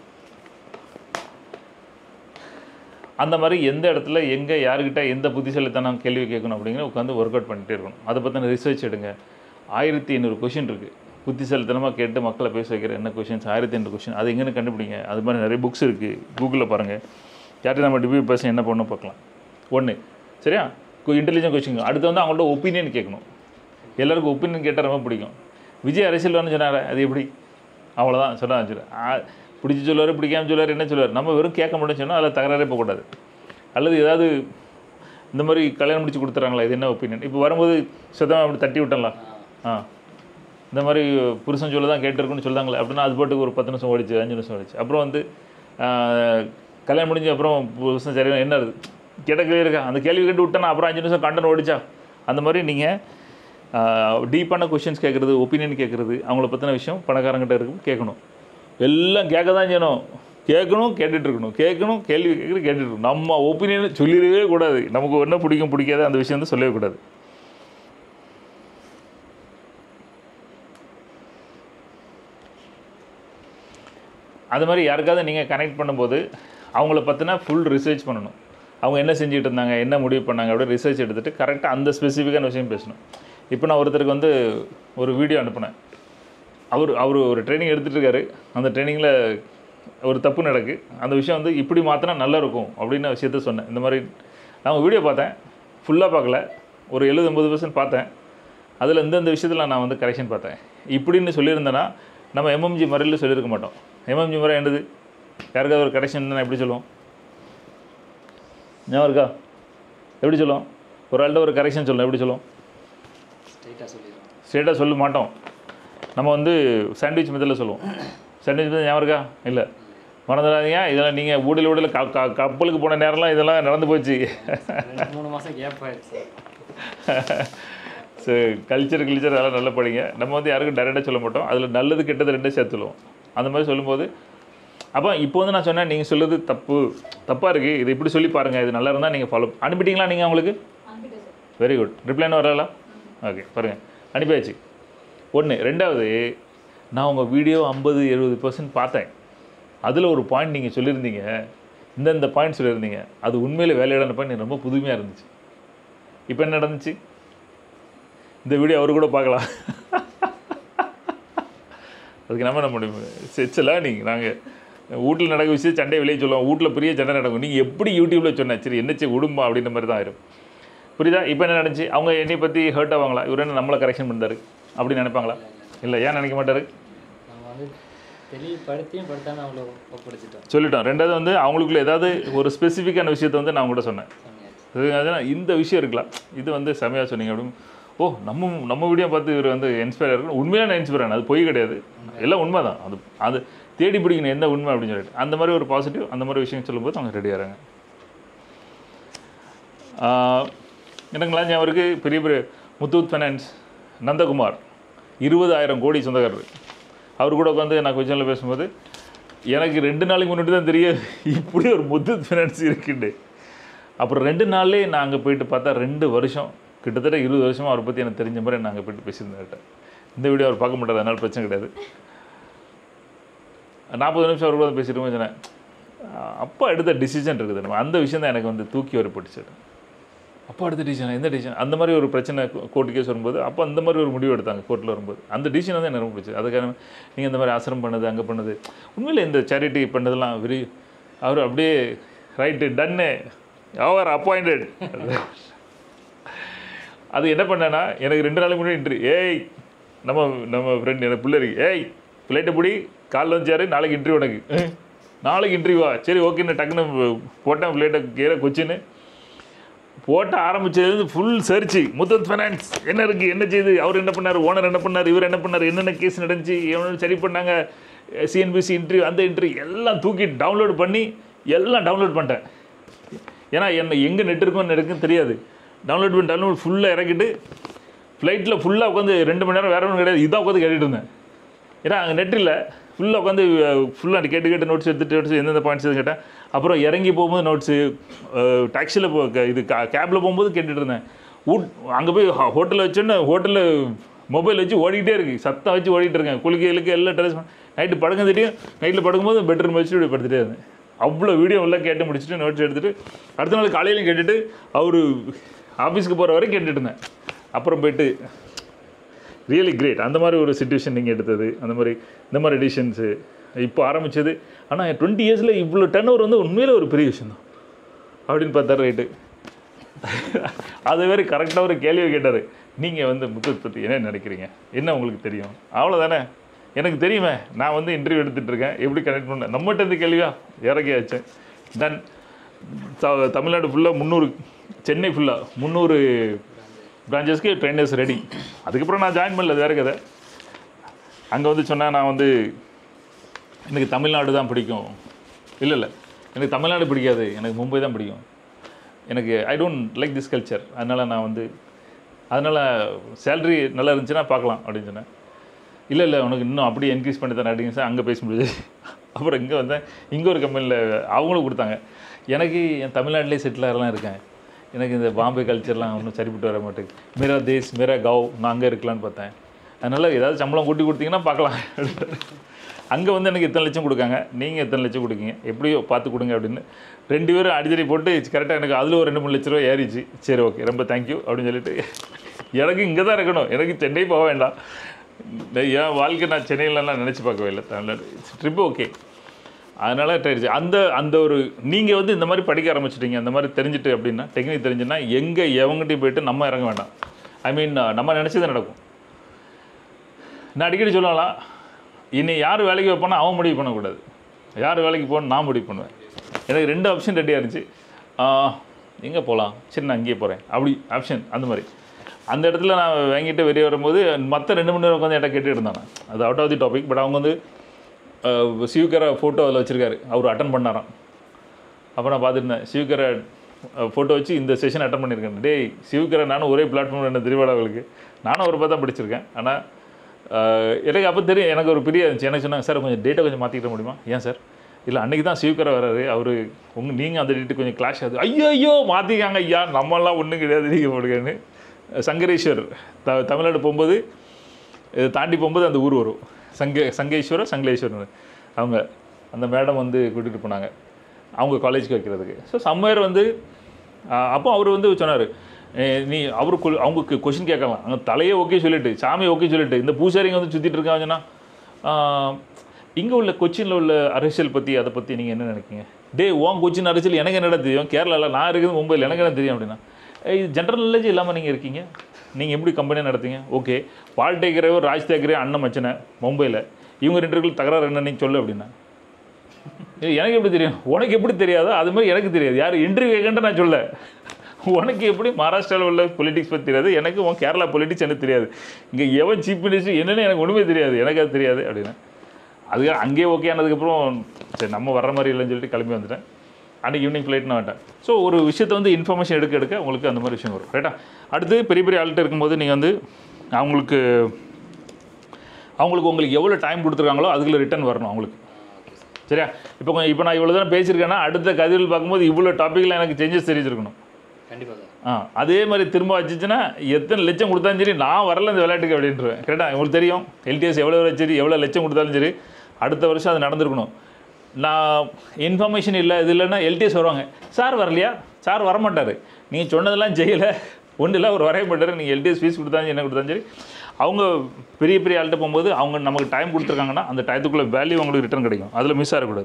அந்த மாதிரி எந்த இடத்துல எங்கே யாருக்கிட்ட எந்த புத்திசாலித்தனம் கேள்வி கேட்கணும் அப்படிங்கிற உட்காந்து ஒர்க் அவுட் பண்ணிகிட்டே இருக்கணும். அதை பற்றின ரிசர்ச் எடுங்க. 1500 கொஷின் இருக்குது, புத்திசாலித்தனமாக கேட்டு மக்களை பேச வைக்கிற என்ன கொஷின்ஸ், 1500 கொஷின். அது எங்கேன்னு கண்டுபிடிங்க. அது மாதிரி நிறைய புக்ஸ் இருக்குது, கூகுளில் பாருங்கள். யார்கிட்ட நம்ம டிவி பேச என்ன பண்ணணும் பார்க்கலாம். ஒன்று சரியா, இன்டெலிஜென்ட் கொஷின். அடுத்து வந்து அவங்கள்ட்ட ஒப்பீனியன் கேட்கணும். எல்லாருக்கும் ஒப்பீனியன் கேட்டால் ரொம்ப பிடிக்கும். விஜய் அரசியல்வான்னு சொன்னார், அது எப்படி, அவ்வளோதான் சொன்னால் பிடிச்சி சொல்லுவார், பிடிக்காமல் சொல்லுவார், என்ன சொல்லுவார். நம்ம வெறும் கேட்க முடியும் சொன்னால் அதில் தகராறே போகக்கூடாது. அல்லது ஏதாவது இந்த மாதிரி கல்யாணம் முடிச்சு கொடுத்துறாங்களா, இது என்ன ஒப்பீனியன். இப்போ வரும்போது சுத்தமாக அப்படி தட்டி விட்டலாம், இந்த மாதிரி புருஷன் சொல்ல தான் கேட்டிருக்குன்னு சொல்லுவாங்களே அப்படின்னா அது பாட்டுக்கு ஒரு 10 நிமிஷம் ஓடிச்சு, 5 நிமிஷம் ஓடிச்சு. அப்புறம் வந்து கல்யாணம் முடிஞ்சு அப்புறம் புருஷன் சரி என்ன இருக்குது கேட்ட கேள்வி இருக்கா, அந்த கேள்வி கேட்டு விட்டேன்னா அப்புறம் 5 நிமிஷம் கண்டென்ட் ஓடிச்சா. அந்த மாதிரி நீங்கள் டீப்பான கொஷின்ஸ் கேட்குறது, ஒப்பீனியன் கேட்குறது, அவங்கள பற்றின விஷயம் பணக்காரங்கிட்ட இருக்கும் கேட்கணும். எல்லாம் கேட்க தான் செய்யணும், கேட்கணும், கேட்டுட்ருக்கணும், கேட்கணும், கேள்வி கேட்டுட்ருக்கணும். நம்ம ஒப்பீனியன் சொல்லிடவே கூடாது. நமக்கு என்ன பிடிக்கும் பிடிக்காது அந்த விஷயம் வந்து சொல்லவே கூடாது. அது மாதிரி யாருக்காவது நீங்கள் கனெக்ட் பண்ணும்போது அவங்கள பற்றினா ஃபுல் ரிசர்ச் பண்ணணும். அவங்க என்ன செஞ்சுட்டு இருந்தாங்க, என்ன முடிவு பண்ணாங்க அப்படி ரிசர்ச் எடுத்துகிட்டு கரெக்டாக அந்த ஸ்பெசிஃபிக்கான விஷயம் பேசணும். இப்போ நான் ஒருத்தருக்கு வந்து ஒரு வீடியோ அனுப்பினேன். அவர் ஒரு ட்ரைனிங் எடுத்துகிட்டு இருக்காரு. அந்த ட்ரைனிங்கில் ஒரு தப்பு நடக்கு. அந்த விஷயம் வந்து இப்படி மாற்றினா நல்லாயிருக்கும் அப்படின்னு விஷயத்த சொன்னேன். இந்த மாதிரி நான் வீடியோ பார்த்தேன், ஃபுல்லாக பார்க்கல, ஒரு 70-80% பார்த்தேன். அதில் இந்த விஷயத்தில் நான் வந்து கரெக்ஷன் பார்த்தேன். இப்படின்னு சொல்லியிருந்தேன்னா நம்ம எம்எம்ஜி முறையில் சொல்லியிருக்க மாட்டோம். எம்எம்ஜி முறை என்னது, யாருக்காவது ஒரு கரெக்ஷன் நான் எப்படி சொல்லுவோம், ஞாபகம் இருக்கா? எப்படி சொல்லுவோம்? ஒரு ஆள்கிட்ட ஒரு கரெக்ஷன் சொல்லணும், எப்படி சொல்லுவோம்? ஸ்ட்ரெயிட்டாக சொல்ல மாட்டோம். நம்ம வந்து சாண்ட்விச் மெத்தடில் சொல்லுவோம். சாண்ட்விச் மெத்தட் ஞாபகம் இருக்கா? இல்லை, மறந்துடாதீங்க. இதெல்லாம் நீங்கள் ஊடல் கப்பலுக்கு போன நேரம்லாம் இதெல்லாம் நடந்து போச்சு. 3 மாதம் கேப் ஆயிடுச்சு. ஸோ கல்ச்சர் அதெல்லாம் நல்லா படிங்க. நம்ம வந்து யாருக்கும் டைரெக்டாக சொல்ல மாட்டோம். அதில் நல்லது கெட்டது ரெண்டும் சேர்த்துலுவோம். அந்த மாதிரி சொல்லும்போது அப்போ இப்போ வந்து நான் சொன்னேன் நீங்கள் சொல்லுறது தப்பாக இருக்குது, இது இப்படி சொல்லி பாருங்கள், இது நல்லா இருந்தால் நீங்கள் ஃபாலோ அனுப்பிட்டீங்களா நீங்கள் அவங்களுக்கு? Very good. ரிப்ளைன்னு வரலாம். ஓகே பாருங்கள், அனுப்பியாச்சு. ஒன்று. ரெண்டாவது, நான் உங்கள் வீடியோ 50-70% பார்த்தேன். அதில் ஒரு பாயிண்ட் நீங்கள் சொல்லியிருந்தீங்க, இந்த பாயிண்ட் சொல்லியிருந்தீங்க, அது உண்மையில் வேலையிடான பாயிண்ட் எனக்கு ரொம்ப புதுமையாக இருந்துச்சு. இப்போ என்ன நடந்துச்சு? இந்த வீடியோ அவரு கூட பார்க்கலாம். அதுக்கு நம்ம என்ன முடியும்? செச்சலாம் நீங்கள் நாங்கள் வீட்டில் நடக்க விஷயம் சண்டை வெளியே சொல்லுவோம், வீட்டில் பெரிய சண்டை நடக்கும். நீங்கள் எப்படி யூடியூப்பில் சொன்னேன், சரி என்னச்சு விடுமா அப்படின்ற மாதிரி தான் ஆயிரும். புரியுதா? இப்போ என்ன நடந்துச்சு? அவங்க என்னை பற்றி ஹர்ட் ஆவாங்களா? இவர் என்ன நம்மளை கரெக்ஷன் பண்ணுறாரு அப்படின்னு நினைப்பாங்களா? இல்லை, ஏன் நினைக்க மாட்டார்? தெளிவுபடுத்தாமல் அவங்கள ஒப்படைச்சிட்டோம், சொல்லிட்டோம். ரெண்டாவது வந்து அவங்களுக்குள்ள ஏதாவது ஒரு ஸ்பெசிஃபிக்கான விஷயத்தை வந்து நான் கூட சொன்னேன். இந்த விஷயம் இருக்கலாம், இது வந்து செமையாக சொன்னீங்க அப்படின்னு. ஓ, நம்ம வீடியோ பார்த்து இவர் வந்து இன்ஸ்பயர் இருக்கணும். உண்மையான இன்ஸ்பயர் ஆன, அது பொய் கிடையாது, எல்லாம் உண்மை தான். அது தேடி பிடிக்கணும் எந்த உண்மை அப்படின்னு சொல்லிட்டு அந்த மாதிரி ஒரு பாசிட்டிவ் அந்த மாதிரி விஷயம் சொல்லும்போது அவங்க ரெடியாகிறாங்க. எனக்குலாம் ஞாபகம் இருக்குது, பெரிய முத்தூட் ஃபைனான்ஸ் நந்தகுமார் 20,000 கோடி சொந்தக்காரர். அவர் கூட உட்காந்து நான் கொஞ்சம் பேசும்போது எனக்கு 2 நாளைக்கு முன்னாடி தான் தெரியும் இப்படி ஒரு முத்தூட் ஃபைனான்ஸ் இருக்குண்டு. அப்புறம் 2 நாள்லேயே நான் அங்கே போயிட்டு பார்த்தா 2 வருஷம், கிட்டத்தட்ட 20 வருஷமாக அவரை பற்றி எனக்கு தெரிஞ்ச மாதிரி நான் அங்கே போயிட்டு பேசியிருந்தேன். இந்த வீடியோ அவர் பார்க்க மாட்டார், அதனால் பிரச்சனை கிடையாது. 40 நிமிஷம் அவர் கூட பேசிட்டு சொன்னேன். அப்பா எடுத்த டிசிஷன் இருக்குது, நம்ம அந்த விஷயம் தான் எனக்கு வந்து தூக்கி வர போட்டுச்சு. அப்பா எடுத்த டிசிஷன், எந்த டிசிஷன்? அந்த மாதிரி ஒரு பிரச்சனை கோர்ட்டு கேஸ் வரும்போது அப்போ அந்த மாதிரி ஒரு முடிவு எடுத்தாங்க கோர்ட்டில் வரும்போது. அந்த டிசிஷன் வந்து எனக்கு ரொம்ப பிடிச்சது. அதுக்காக நீங்கள் இந்த மாதிரி ஆசிரம் பண்ணது, அங்கே பண்ணது, உண்மையில் இந்த சேரிட்டி பண்ணதெல்லாம் அவர் அப்படியே ரைட்டு டன்னு, அவர் அப்பாயிண்டட். அது என்ன பண்ணேன்னா, எனக்கு 2 நாளைக்கு முன்னாடி இன்ட்ரி, ஏய் நம்ம ஃப்ரெண்ட் எனக்கு பிள்ளை இருக்கு, ஏய் ஃப்ளைட்டை பிடி, காலைல வந்துச்சாரு, நாளைக்கு இன்ட்ரிவ் உனக்கு. நாளைக்கு இன்ட்ரிவா? சரி ஓகேன்னு டக்குன்னு போட்டேன் ஃப்ளைட்டை கீழே கொச்சின்னு போட்ட ஆரம்பிச்சது ஃபுல் சர்ச்சு. முத்தூட் ஃபைனான்ஸ் என்ன இருக்குது, என்ன செய்யுது, அவர் என்ன பண்ணார், ஓனர் என்ன பண்ணார், இவர் என்ன பண்ணார், என்னென்ன கேஸ் நடந்துச்சு, எவ்வளோ சரி பண்ணாங்க, சிஎன்பிசி இன்ட்ரிவ், அந்த இன்ட்ரிவ் எல்லாம் தூக்கி டவுன்லோட் பண்ணி எல்லாம் டவுன்லோட் பண்ணிட்டேன். ஏன்னா என்ன எங்கே நெட் இருக்குன்னு எனக்குன்னு தெரியாது. டவுன்லோட் ஃபுல்லாக இறக்கிட்டு ஃப்ளைட்டில் ஃபுல்லாக உட்காந்து 2 மணி நேரம் வேறு ஒன்றும் கிடையாது, இதாக உட்காந்து கேட்டுட்டு இருந்தேன். ஏன்னா அங்கே நெட் இல்லை, ஃபுல்லாக உட்காந்து ஃபுல்லாக கேட்டு நோட்ஸ் எடுத்துகிட்டு எந்தெந்த பாயிண்ட்ஸ் எதுவும் கேட்டேன். அப்புறம் இறங்கி போகும்போது நோட்ஸு, டாக்ஸியில் இது கேபில் போகும்போது கேட்டுட்டு இருந்தேன். அங்கே போய் ஹோட்டலில் வச்சோன்னு ஹோட்டலில் மொபைல் வச்சு ஓடிக்கிட்டே இருக்குது, சத்தம் வச்சு ஓடிட்டு இருக்கேன். குளிக்க எல்லாம் ட்ரெஸ் நைட்டு படுக்க தெரியும், நைட்டில் படுக்கும்போது பெட்ரூம் வச்சுட்டு இப்படி படுத்துகிட்டே இருந்தேன். அவ்வளோ வீடியோ எல்லாம் கேட்டு முடிச்சுட்டு நோட்ஸ் எடுத்துகிட்டு அடுத்த நாள் காலையிலையும் கேட்டுட்டு அவர் ஆஃபீஸுக்கு போகிற வரைக்கும் கேட்டுட்டு இருந்தேன். அப்புறம் போய்ட்டு ரியலி கிரேட். அந்த மாதிரி ஒரு சிச்சுவேஷன் நீங்கள் எடுத்தது, அந்த மாதிரி இந்த மாதிரி எடிஷன்ஸு இப்போ ஆரம்பித்தது. ஆனால் 20 இயர்ஸில் இவ்வளோ டர்ன் ஓவர் வந்து உண்மையில் ஒரு பெரிய விஷயம் தான் அப்படின்னு பார்த்தாரு. ரைட்டு, அது வேறு கரெக்டாக ஒரு கேள்வி கேட்டார். நீங்கள் வந்து முத்தூட் பற்றி என்ன நினைக்கிறீங்க, என்ன உங்களுக்கு தெரியும்? அவ்வளோதானே, எனக்கு தெரியுமே, நான் வந்து இன்டர்வியூ எடுத்துகிட்டு இருக்கேன், எப்படி கனெக்ட் பண்ணேன், நம்மகிட்ட இருந்து கேள்வியா இறக்கியாச்சேன். தென் தமிழ்நாடு ஃபுல்லாக 300, சென்னை ஃபுல்லாக 300 பிரான்ச்சஸ்க்கு ட்ரெயினர்ஸ் ரெடி. அதுக்கப்புறம் நான் ஜாயின் பண்ணல, அது வேறு கதை. அங்கே வந்து சொன்னேன், நான் வந்து எனக்கு தமிழ்நாடு தான் பிடிக்கும். இல்லை எனக்கு தமிழ்நாடு பிடிக்காது, எனக்கு மும்பை தான் பிடிக்கும். எனக்கு I don't like this culture. அதனால் சேலரி நல்லா இருந்துச்சுன்னா பார்க்கலாம் அப்படின்னு சொன்னேன். இல்லை உனக்கு இன்னும் அப்படியே இன்க்ரீஸ் பண்ணி தரேன் அப்படிங்க சார். அங்கே பேச முடியாது. அப்புறம் இங்கே வந்தேன், இங்கே ஒரு கம்பெனியில் அவங்களும் கொடுத்தாங்க. எனக்கு என் தமிழ்நாட்டிலே செட்டில் ஆகலாம் இருக்கேன், எனக்கு இந்த பாம்பே கல்ச்சர்லாம் ஒன்றும் சரிப்பட்டு வர மாட்டேங்குது. மேரா தேஸ் மேரா கவ், நான் அங்கே இருக்கலான்னு பார்த்தேன். அதனால் ஏதாவது சம்பளம் கூட்டி கொடுத்தீங்கன்னா பார்க்கலாம். அங்கே வந்து எனக்கு இத்தனை லட்சம் கொடுக்காங்க, நீங்கள் எத்தனை லட்சம் கொடுக்கீங்க, எப்படியோ பார்த்து கொடுங்க அப்படின்னு 2 பேரும் அடிச்சடி போட்டு கரெக்டாக எனக்கு அதில் ஒரு 2-3 லட்ச ரூபா ஏறிச்சு. சரி ஓகே, ரொம்ப தேங்க்யூ அப்படின்னு சொல்லிட்டு எனக்கு இங்கே தான் இருக்கணும், எனக்கு சென்னை போக வேண்டாம். என் வாழ்க்கை நான் சென்னையிலலாம் நினச்சி பார்க்கவே இல்லை. Tamil Nadu trip okay. அதனால் ஆயிடுச்சு. அந்த ஒரு நீங்கள் வந்து இந்த மாதிரி படிக்க ஆரம்பிச்சிட்டிங்க, அந்த மாதிரி தெரிஞ்சுட்டு அப்படின்னா, டெக்னிக் தெரிஞ்சுன்னா எங்கே எவங்ககிட்டையும் போய்ட்டு நம்ம இறங்க வேண்டாம். ஐ மீன் நம்ம நினச்சது நடக்கும். நான் அடிக்கடி சொல்லலாம், இனி யார் வேலைக்கு வைப்போனா அவன் முடிவு பண்ணக்கூடாது, யார் வேலைக்கு போகணும் நான் முடிவு பண்ணுவேன். எனக்கு 2 ஆப்ஷன் ரெடியாக இருந்துச்சு. எங்கே போகலாம், சரி நான் அங்கேயே போகிறேன் அப்படி ஆப்ஷன். அந்த மாதிரி அந்த இடத்துல நான் வாங்கிட்டு வெளியே வரும்போது மற்ற 2 மணி நேரம் உட்காந்து என்கிட்ட கேட்டுட்டு இருந்தாங்க. அது out of the topic. But அவங்க வந்து சிவகரை ஃபோட்டோ அதில் வச்சுருக்காரு, அவர் அட்டன் பண்ணாராம். அப்போ நான் பார்த்துருந்தேன், சிவகரை ஃபோட்டோ வச்சு இந்த செஷன் அட்டன் பண்ணியிருக்கேன். டேய் சிவகரை நானும் ஒரே பிளாட்ஃபார்ம் என்ன தெரியுமாடா அவங்களுக்கு, நானும் ஒரு பார்த்தா படிச்சிருக்கேன். ஆனால் எனக்கு அப்போ தெரியும், எனக்கு ஒரு பெரிய இருந்துச்சு. எனக்கு சொன்னாங்க, சார் கொஞ்சம் டேட்டை கொஞ்சம் மாற்றிக்கிற முடியுமா? ஏன் சார்? இல்லை அன்றைக்கி தான் சிவகரை வர்றாரு அவர் நீங்கள் அந்த டேட்டு கொஞ்சம் கிளாஷ் ஆகுது. ஐயோ மாற்றிக்காங்க ஐயா, நம்மளாம் ஒன்றும் கிடையாது நீங்கள் போடுங்கன்னு. சங்கரேஸ்வர் தமிழ்நாடு போகும்போது இதை தாண்டி போகும்போது அந்த ஊர் வரும், சங்கேஸ்வரர் சங்கலேஸ்வரர். அவங்க அந்த மேடம் வந்து கூட்டிகிட்டு போனாங்க அவங்க காலேஜுக்கு வைக்கிறதுக்கு. ஸோ சம்வேர் வந்து அப்போ அவர் வந்து சொன்னார், நீ அவங்களுக்கு கொஷின் கேட்கலாம், அங்கே தலையே ஓகே சொல்லிட்டு சாமி ஓகே சொல்லிட்டு இந்த பூசாரிங்க வந்து சுற்றிட்டு இருக்காங்கன்னா இங்கே உள்ள கொச்சினில் உள்ள அரசியல் பற்றி அதை பற்றி நீங்கள் என்ன நினைக்கிங்க? உன் கொச்சின் அரசியல் எனக்கு என்னடா தெரியும், கேரளாவில் நான் இருக்குது மும்பையில் எனக்கு என்ன தெரியும் அப்படின்னா, இது ஜென்ரல் நாலேஜ் இல்லாமல் நீங்கள் இருக்கீங்க, நீங்கள் எப்படி கம்பெனியாக நடத்துங்க? ஓகே, பால் டேக்கரேவோ ராஜ் தேக்கரே அண்ணன் மச்சனை மும்பையில், இவங்க 2 பேருக்கு தகராறு என்ன நீ சொல்லு அப்படின்னா, எனக்கு எப்படி தெரியும்? உனக்கு எப்படி தெரியாதோ அது மாதிரி எனக்கு தெரியாது. யார் இன்டர்வியூ கேட்கன்ட்டு நான் சொல்ல, உனக்கு எப்படி மகாராஷ்டிராவில் உள்ள பொலிட்டிக்ஸ் பற்றி தெரியாது, எனக்கு உன் கேரளா பொலிட்டிக்ஸ் எனக்கு தெரியாது, இங்கே எவன் சீஃப் மினிஸ்டர் என்னென்னு எனக்கு ஒன்றுமே தெரியாது, எனக்கு அது தெரியாது அப்படின்னா. அதுக்கு அங்கேயே ஓகே ஆனதுக்கப்புறம் சரி நம்ம வர்ற மாதிரி இல்லைன்னு சொல்லிட்டு கிளம்பி வந்துட்டேன். அன்றைக்கி ஈவினிங் ஃப்ளைட் நான் வேண்டேன். ஸோ ஒரு விஷயத்தை வந்து இன்ஃபர்மேஷன் எடுக்க உங்களுக்கு அந்த மாதிரி விஷயம் வரும். ரைட்டா? அடுத்து பெரிய பெரிய ஆள்கிட்ட இருக்கும்போது நீங்கள் வந்து அவங்களுக்கு உங்களுக்கு எவ்வளோ டைம் கொடுத்துருக்காங்களோ அதுக்குள்ள ரிட்டர்ன் வரணும் அவங்களுக்கு. சரியா? இப்போ நான் இவ்வளோ தான் பேசியிருக்கேன்னா அடுத்த கதைகள் பார்க்கும்போது இவ்வளோ டாப்பிக்கில் எனக்கு சேஞ்சஸ் தெரிஞ்சிருக்கணும். கண்டிப்பாக. அதே மாதிரி திரும்ப வச்சுச்சுன்னா எத்தனை லட்சம் கொடுத்தாலும் சரி நான் வரல இந்த விளையாட்டுக்கு அப்படின்ட்டுருவேன். கரெக்டாக? உங்களுக்கு தெரியும் எல்டிஎஸ் எவ்வளோ சரி எவ்வளோ லட்சம் கொடுத்தாலும் சரி அடுத்த வருஷம் அது நடந்திருக்கணும். நான் இன்ஃபர்மேஷன் இல்லை இது இல்லைன்னா எல்டிஎஸ் வருவாங்க, சார் வரலையா, சார் வரமாட்டார், நீங்கள் சொன்னதெல்லாம் செய்யலை ஒன்றும் இல்லை அவர் வரைய மாட்டார், நீங்கள் எல்டிஎஸ் ஃபீஸ் கொடுத்தாலும் என்ன கொடுத்தாலும் சரி. அவங்க பெரிய பெரிய ஆள்கிட்ட போகும்போது அவங்க நமக்கு டைம் கொடுத்துருக்காங்கன்னா அந்த டயத்துக்குள்ளே வேல்யூ அவங்களுக்கு ரிட்டர்ன் கிடைக்கும், அதில் மிஸ் ஆகக்கூடாது.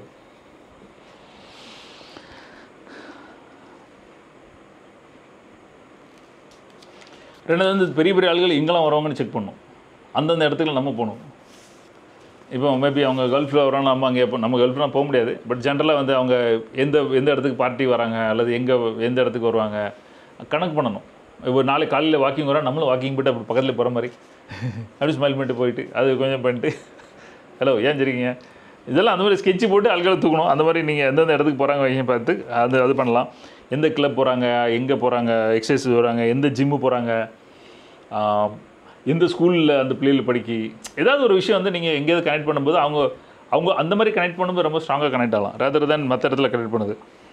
ரெண்டாவது வந்து பெரிய பெரிய ஆளுகள் எங்கெல்லாம் வரவங்கன்னு செக் பண்ணணும், அந்தந்த இடத்துக்கு நம்ம போகணும். இப்போ மேபி அவங்க கல்ஃபில் வரோம், நம்ம அங்கே நம்ம கல்ஃப்லாம் போக முடியாது, பட் ஜென்ரலாக வந்து அவங்க எந்த இடத்துக்கு பார்ட்டி வராங்க அல்லது எந்த இடத்துக்கு வருவாங்க கணக்கு பண்ணணும். இப்போ நாளைக்கு காலையில் வாக்கிங் வரோம், நம்மளும் வாக்கிங் போய்ட்டு அப்படி பக்கத்தில் போகிற மாதிரி அப்படி ஸ்மைல் பண்ணிட்டு போயிட்டு அது கொஞ்சம் பண்ணிட்டு ஹலோ ஏன் சரிங்க இதெல்லாம் அந்த மாதிரி ஸ்கெட்சு போட்டு ஆட்களை தூக்கணும். அந்த மாதிரி நீங்கள் எந்தெந்த இடத்துக்கு போகிறாங்க வைங்க பார்த்து அது பண்ணலாம். எந்த கிளப் போகிறாங்க, எங்கே போகிறாங்க, எக்ஸசைஸ் வராங்க, எந்த ஜிம்மு போகிறாங்க, எந்த ஸ்கூலில் அந்த பிள்ளைகள் படிக்க, ஏதாவது ஒரு விஷயம் வந்து நீங்கள் எங்கேயாவது கனெக்ட் பண்ணும்போது அவங்க அந்த மாதிரி கனெக்ட் பண்ணும்போது ரொம்ப ஸ்ட்ராங்காக கனெக்ட் ஆகலாம் ரேதர் தேன் மற்ற இடத்துல கனெக்ட் பண்ணுது.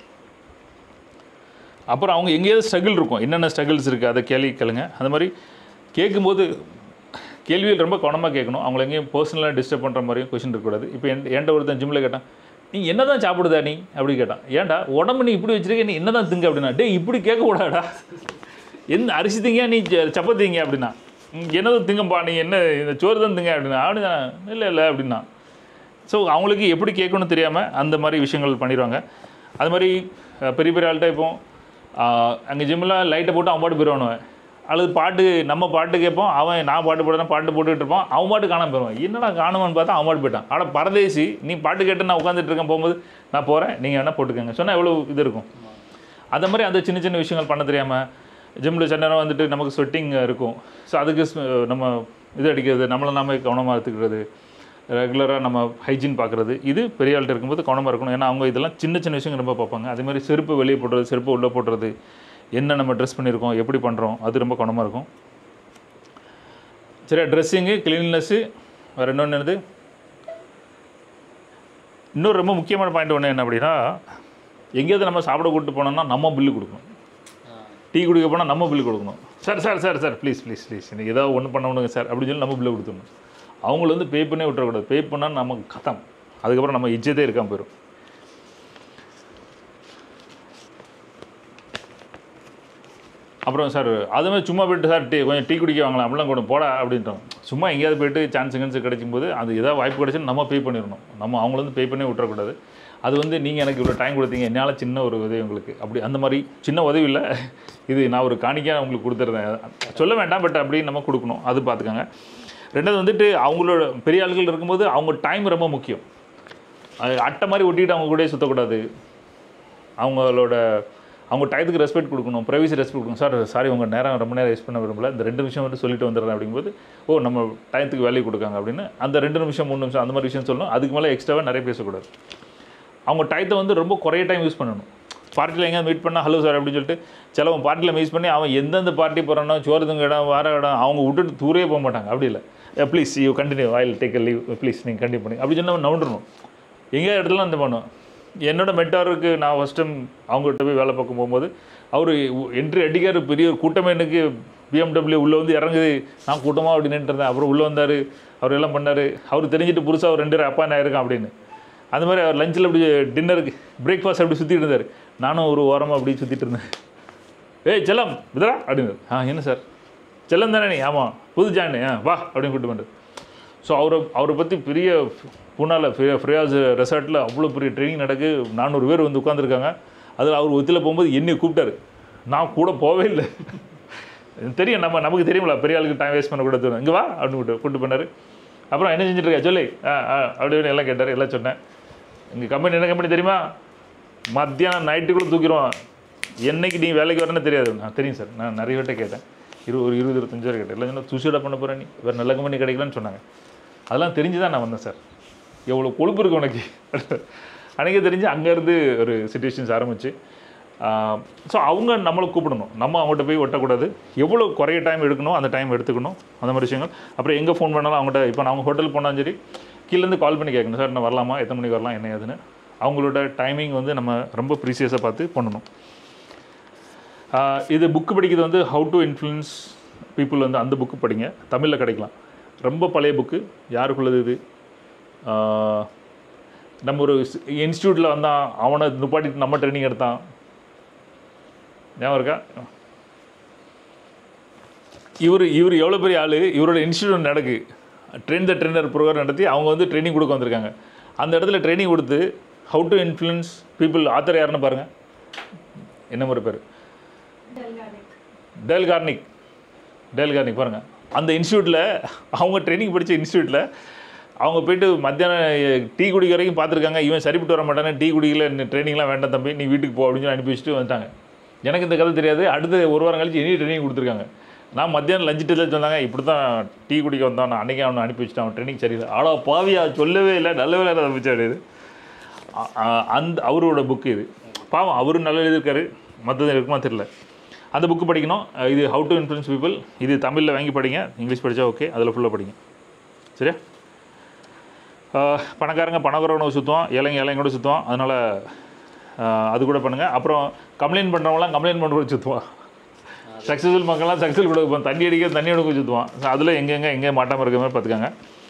அப்புறம் அவங்க எங்கேயாவது ஸ்ட்ரகிள் இருக்கும், என்னென்ன ஸ்ட்ரகிள்ஸ் இருக்குது அதை கேளுங்க. அந்த மாதிரி கேட்கும்போது கேள்விகள் ரொம்ப கவனமாக கேட்கணும். அவங்கள எங்கேயும் பர்சனலாக டிஸ்டர்ப் பண்ணுற மாதிரியும் கொஷின் இருக்கக்கூடாது. இப்போ என்கிட்ட ஒருத்தன் ஜிம்மில் கேட்டான், நீ என்ன தான் சாப்பிடுதா நீ அப்படி கேட்டான். ஏன்டா உடம்பு நீ இப்படி வச்சுருக்க, நீ என்ன தான் திங்க அப்படின்னா, இப்படி கேட்கக்கூடாடா, எந்த அரிசி திங்க நீ சப்பாத்திங்க அப்படின்னா, என்னதான் திங்கப்பா நீ என்ன இந்த சோறு தான் திங்க அப்படின்னா இல்லை அப்படின்னா. ஸோ அவங்களுக்கு எப்படி கேட்கணும்னு தெரியாமல் அந்த மாதிரி விஷயங்கள் பண்ணிடுவாங்க. அது மாதிரி பெரிய பெரிய ஆள்கிட்ட இப்போ அங்கே ஜிம்மில் லைட்டை போட்டு அவன் பாட்டு போயிடுவானுவேன், அல்லது நம்ம பாட்டு கேட்போம், அவன் நான் பாட்டு போட்டுக்கிட்டு இருப்பான், அவன் பாட்டு காணாமல் போயிடுவான். என்னடா காணுமான்னு பார்த்தா அவன் பாட்டு போயிட்டான். ஆனால் பரதேசி நீ பாட்டு கேட்டு நான் உட்காந்துட்டு இருக்கேன், போகும்போது நான் போகிறேன் நீங்கள் வேணால் போட்டுக்கோங்க சொன்னால் எவ்வளோ இது இருக்கும். அந்த மாதிரி அந்த சின்ன சின்ன விஷயங்கள் பண்ண தெரியாமல் ஜிம்மில் சில நேரம் வந்துட்டு நமக்கு ஸ்வெட்டிங் இருக்கும். ஸோ அதுக்கு நம்ம இது அடிக்கிறது, நம்மளை நாம கவனமாக எடுத்துக்கிறது, ரெகுலராக நம்ம ஹைஜீன் பார்க்குறது, இது பெரிய ஆள்கிட்ட இருக்கும்போது கவனமாக இருக்கணும். ஏன்னா அவங்க இதெல்லாம் சின்ன சின்ன விஷயங்கள் ரொம்ப பார்ப்பாங்க. அதே மாதிரி செருப்பு வெளியே போடுறது, செருப்பு உள்ளே போடுறது, என்ன நம்ம ட்ரெஸ் பண்ணியிருக்கோம், எப்படி பண்ணுறோம், அது ரொம்ப கவனமாக இருக்கும். சரியா? ட்ரெஸ்ஸிங்கு, கிளீன்லெஸ்ஸு, வேறு இன்னொன்று என்னது, இன்னொரு ரொம்ப முக்கியமான பாயிண்ட் ஒன்று என்ன அப்படின்னா, எங்கேயாவது நம்ம சாப்பிட கூப்பிட்டு போனோம்னா நம்ம பில்லு கொடுக்கணும். டீ குடிக்க போனால் நம்ம பில்லு கொடுக்கணும். சார் ப்ளீஸ் எனக்கு ஏதாவது ஒன்று பண்ண விடுங்க சார் அப்படின்னு சொல்லி நம்ம பில்லு கொடுத்துடணும். அவங்கள வந்து பே பண்ணே விட்டுறக்கூடாது. பே பண்ணால் நமக்கு கதம், அதுக்கப்புறம் நம்ம இஜ்ஜத்தே இருக்காமல் போயிடும். அப்புறம் சார் அதுமாதிரி சும்மா போய்ட்டு சார் கொஞ்சம் டீ குடிக்க வாங்கலாம் அப்படிலாம் கூட போடா அப்படின்ட்டோம். சும்மா எங்கேயாவது போய்ட்டு சான்ஸ் கிடைக்கும் போது அது ஏதாவது வாய்ப்பு கிடைச்சுன்னு நம்ம பே பண்ணிடணும். நம்ம அவங்கள வந்து பே பண்ணி விட்டுறக்கூடாது. அது வந்து நீங்கள் எனக்கு இவ்வளோ டைம் கொடுத்தீங்க, என்னால் சின்ன ஒரு உதவி உங்களுக்கு, அப்படி அந்த மாதிரி சின்ன உதவி இல்லை, இது நான் ஒரு காணிக்கையாக உங்களுக்கு கொடுத்துருந்தேன் சொல்ல வேண்டாம், பட் அப்படி நம்ம கொடுக்கணும், அது பார்த்துக்கோங்க. ரெண்டாவது வந்துட்டு அவங்களோட பெரிய ஆள்கள் இருக்கும்போது அவங்க டைம் ரொம்ப முக்கியம். அட்டை மாதிரி ஒட்டிட்டு அவங்க கூட சுற்றக்கூடாது. அவங்க டயத்துக்கு ரெஸ்பெக்ட் கொடுக்கணும், ப்ரைவசி ரெஸ்பெக்ட் கொடுக்கணும். சாரி உங்கள் நேரம் ரொம்ப நேரம் வேஸ்ட் பண்ண விரும்பல, இந்த 2 நிமிஷம் வந்து சொல்லிட்டு வந்துடுறேன் அப்படிங்கும்போது நம்ம டயத்துக்கு வேல்யூ கொடுக்காங்க அப்படின்னு அந்த 2 நிமிஷம் 3 நிமிஷம் அந்த மாதிரி விஷயம் சொல்லணும். அதுக்கு மேலே எக்ஸ்ட்ராவாக நிறைய பேசக்கூடாது. அவங்க டயத்தை வந்து ரொம்ப குறைய டைம் யூஸ் பண்ணணும். பார்ட்டியில் எங்கேயாவது மீட் பண்ணால் ஹலோ சார் அப்படின்னு சொல்லிட்டு சிலவன் பார்ட்டியில் மீட் பண்ணி அவன் எந்தெந்த பார்ட்டி போகிறானோ சோறுதுங்க இடம் வார இடம் அவங்க விட்டுட்டு தூரே போக மாட்டாங்க. அப்படி இல்லை, please you continue, I will take a leave please நீங்கள் கண்டினியூ பண்ணி அப்படி சொன்னால் நவுண்டுறணும். எங்கேயா இடத்துல அந்த பண்ணுவோம். என்னோடய மென்டாருக்கு நான் ஃபஸ்ட் டைம் அவங்ககிட்ட போய் வேலை பார்க்க போகும்போது அவர் என்ட்ரி அடிக்கார், பெரிய ஒரு கூட்டமே எனக்கு BMW உள்ளே வந்து இறங்குது. நான் கூட்டமாக அப்படி நின்றுருந்தேன். அப்புறம் உள்ளே வந்தார், அவர் எல்லாம் பண்ணார். அவர் தெரிஞ்சுட்டு புதுசாக ஒரு 2 பேர் அப்பா நான் இருக்கேன் அப்படின்னு. அந்த மாதிரி அவர் லஞ்சில் அப்படி டின்னருக்கு பிரேக்ஃபாஸ்ட் அப்படி சுற்றிட்டு இருந்தார். நானும் ஒரு ஓரமாக அப்படி சுற்றிட்டு இருந்தேன். ஏய் செல்லம் இதரா அப்படின்னு. என்ன சார் செல்லம் தானே நீ? ஆமாம் புது ஜாயின் வா அப்படின்னு கூப்பிட்டு பண்ணுறது. ஸோ அவரை பற்றி பெரிய பூனால ஃப்ரியாஸ் ரெசார்ட்டில் அவ்வளோ பெரிய ட்ரைனிங் நடக்கு. 400 பேர் வந்து உட்காந்துருக்காங்க. அதில் அவர் ஒத்தியில் போகும்போது என்னை கூப்பிட்டாரு. நான் கூட போவே இல்லை. தெரியும் நமக்கு தெரியுமில்ல, பெரிய ஆளுக்கு டைம் வேஸ்ட் பண்ணக்கூடாது. இங்கே வா அப்படின்னு கூப்பிட்டு பண்ணார். அப்புறம் என்ன செஞ்சுட்ருக்கா சொல்லி அப்படின்னு எல்லாம் கேட்டார். எல்லாம் சொன்னேன். எங்கள் கம்பெனி என்ன கம்பெனி தெரியுமா? மத்தியானம் நைட்டுக்குள்ளே தூக்கிடுவான். என்னைக்கு நீ வேலைக்கு வரேன்னு தெரியாது. தெரியும் சார். நான் நிறைய பேர்ட்ட கேட்டேன். ஒரு 20-25 பேர் கேட்டேன். எல்லாம் சொன்னால் சூசைடாக பண்ண போகிறேன், நீ வேறு நல்ல கம்பெனி கிடைக்கலன்னு சொன்னாங்க. அதெல்லாம் தெரிஞ்சு தான் நான் வந்தேன் சார். எவ்வளோ கொழுப்பு இருக்கு உனக்கு அன்றைக்கே தெரிஞ்சு அங்கேருந்து ஒரு சிச்சுவேஷன்ஸ் ஆரம்பிச்சு. ஸோ அவங்க நம்மளை கூப்பிடணும், நம்ம அவங்கள்ட்ட போய் ஒட்டக்கூடாது. எவ்வளோ குறைய டைம் எடுக்கணும் அந்த டைம் எடுத்துக்கணும், அந்த மாதிரி விஷயங்கள். அப்புறம் எங்கே ஃபோன் பண்ணாலும் அவங்கள்ட்ட, இப்போ நான் அவங்க ஹோட்டல் போனாலும் சரி கீழேருந்து கால் பண்ணி கேட்கணும், சார் நான் வரலாமா, எத்தனை மணிக்கு வரலாம், என்ன ஏதுன்னு. அவங்களோட டைமிங் வந்து நம்ம ரொம்ப ப்ரீசியஸாக பார்த்து பண்ணணும். இது புக்கு படிக்கிறது வந்து ஹவு டு இன்ஃப்ளூயன்ஸ் பீப்புள் வந்து அந்த புக்கு படிங்க. தமிழில் கிடைக்கலாம். ரொம்ப பழைய புக்கு. யாருக்குள்ளது இது? நம்ம ஒரு இன்ஸ்டியூட்டில் வந்தான், அவனை நுப்பாட்டிட்டு நம்ம ட்ரைனிங் எடுத்தான். ஞாபகம் இருக்கா? இவர் எவ்வளோ பெரிய ஆள். இவரோட இன்ஸ்டியூட் நடக்கு ட்ரெயின் த ட்ரெயினர் ப்ரோக்ராம் நடத்தி அவங்க வந்து ட்ரைனிங் கொடுக்க வந்திருக்காங்க. அந்த இடத்துல ட்ரைனிங் கொடுத்து how to influence people. Author யாருன்னு பாருங்கள், என்ன ஒரு பேர்? டேல் கார்னிக் பாருங்கள். அந்த இன்ஸ்டியூட்டில் அவங்க ட்ரைனிங் படித்த இன்ஸ்டியூட்டில் அவங்க போய்ட்டு மத்தியானம் டீ குடிக்க வரைக்கும் பார்த்துருக்காங்க. இவன் சரிப்பட்டு வர மாட்டானே, டீ குடிக்கல, ட்ரைனிங்லாம் வேண்டாம் தம்பி, நீ வீட்டுக்கு போ அப்படின்னு சொல்லி அனுப்பி வச்சுட்டு வந்துட்டாங்க. எனக்கு இந்த கதை தெரியாது. அடுத்த ஒரு வாரம் கழிச்சு இனி ட்ரைனிங் கொடுத்துருக்காங்க. நான் மத்தியானம் லஞ்சு டேல சொன்னாங்க, இப்படி தான் டீ குடிக்க வந்தான், நான் அன்றைக்கே அவனை அனுப்பி வச்சுட்டான், அவன் ட்ரைனிங் சரியில்லை. ஆளா பாவியா, சொல்லவே இல்லை, நல்ல வேலை ஆரம்பிச்சாடு. இது அவரோட புக்கு. இது பாவம், அவரும் நல்லா எழுதியிருக்காரு, மற்றது இருக்குமா தெரியல. அந்த புக்கு படிக்கணும். இது ஹவு டு இன்ஃப்ளூயன்ஸ் பீப்புள். இது தமிழில் வாங்கி படிங்க, இங்கிலீஷ் படித்தா ஓகே, அதில் ஃபுல்லாக படிங்க. சரியா? பணக்காரங்க பணக்காரனோட சுற்றுவான், ஏழைங்க கூட சுற்றுவான். அதனால் அது கூட பண்ணுங்கள். அப்புறம் கம்ப்ளைண்ட் பண்ணுறவங்களாம் கம்ப்ளைண்ட் பண்ணுற சுற்றுவான். சக்ஸஸ்ஃபுல் மக்கள்லாம் சக்ஸஸ்ஃபுல் கூட வைப்பான். தண்ணி அடிக்க தண்ணி எடுக்க சுற்றுவான். ஸோ அதில் எங்கே மாட்டாமல் இருக்கிற மாதிரி பார்த்துக்காங்க.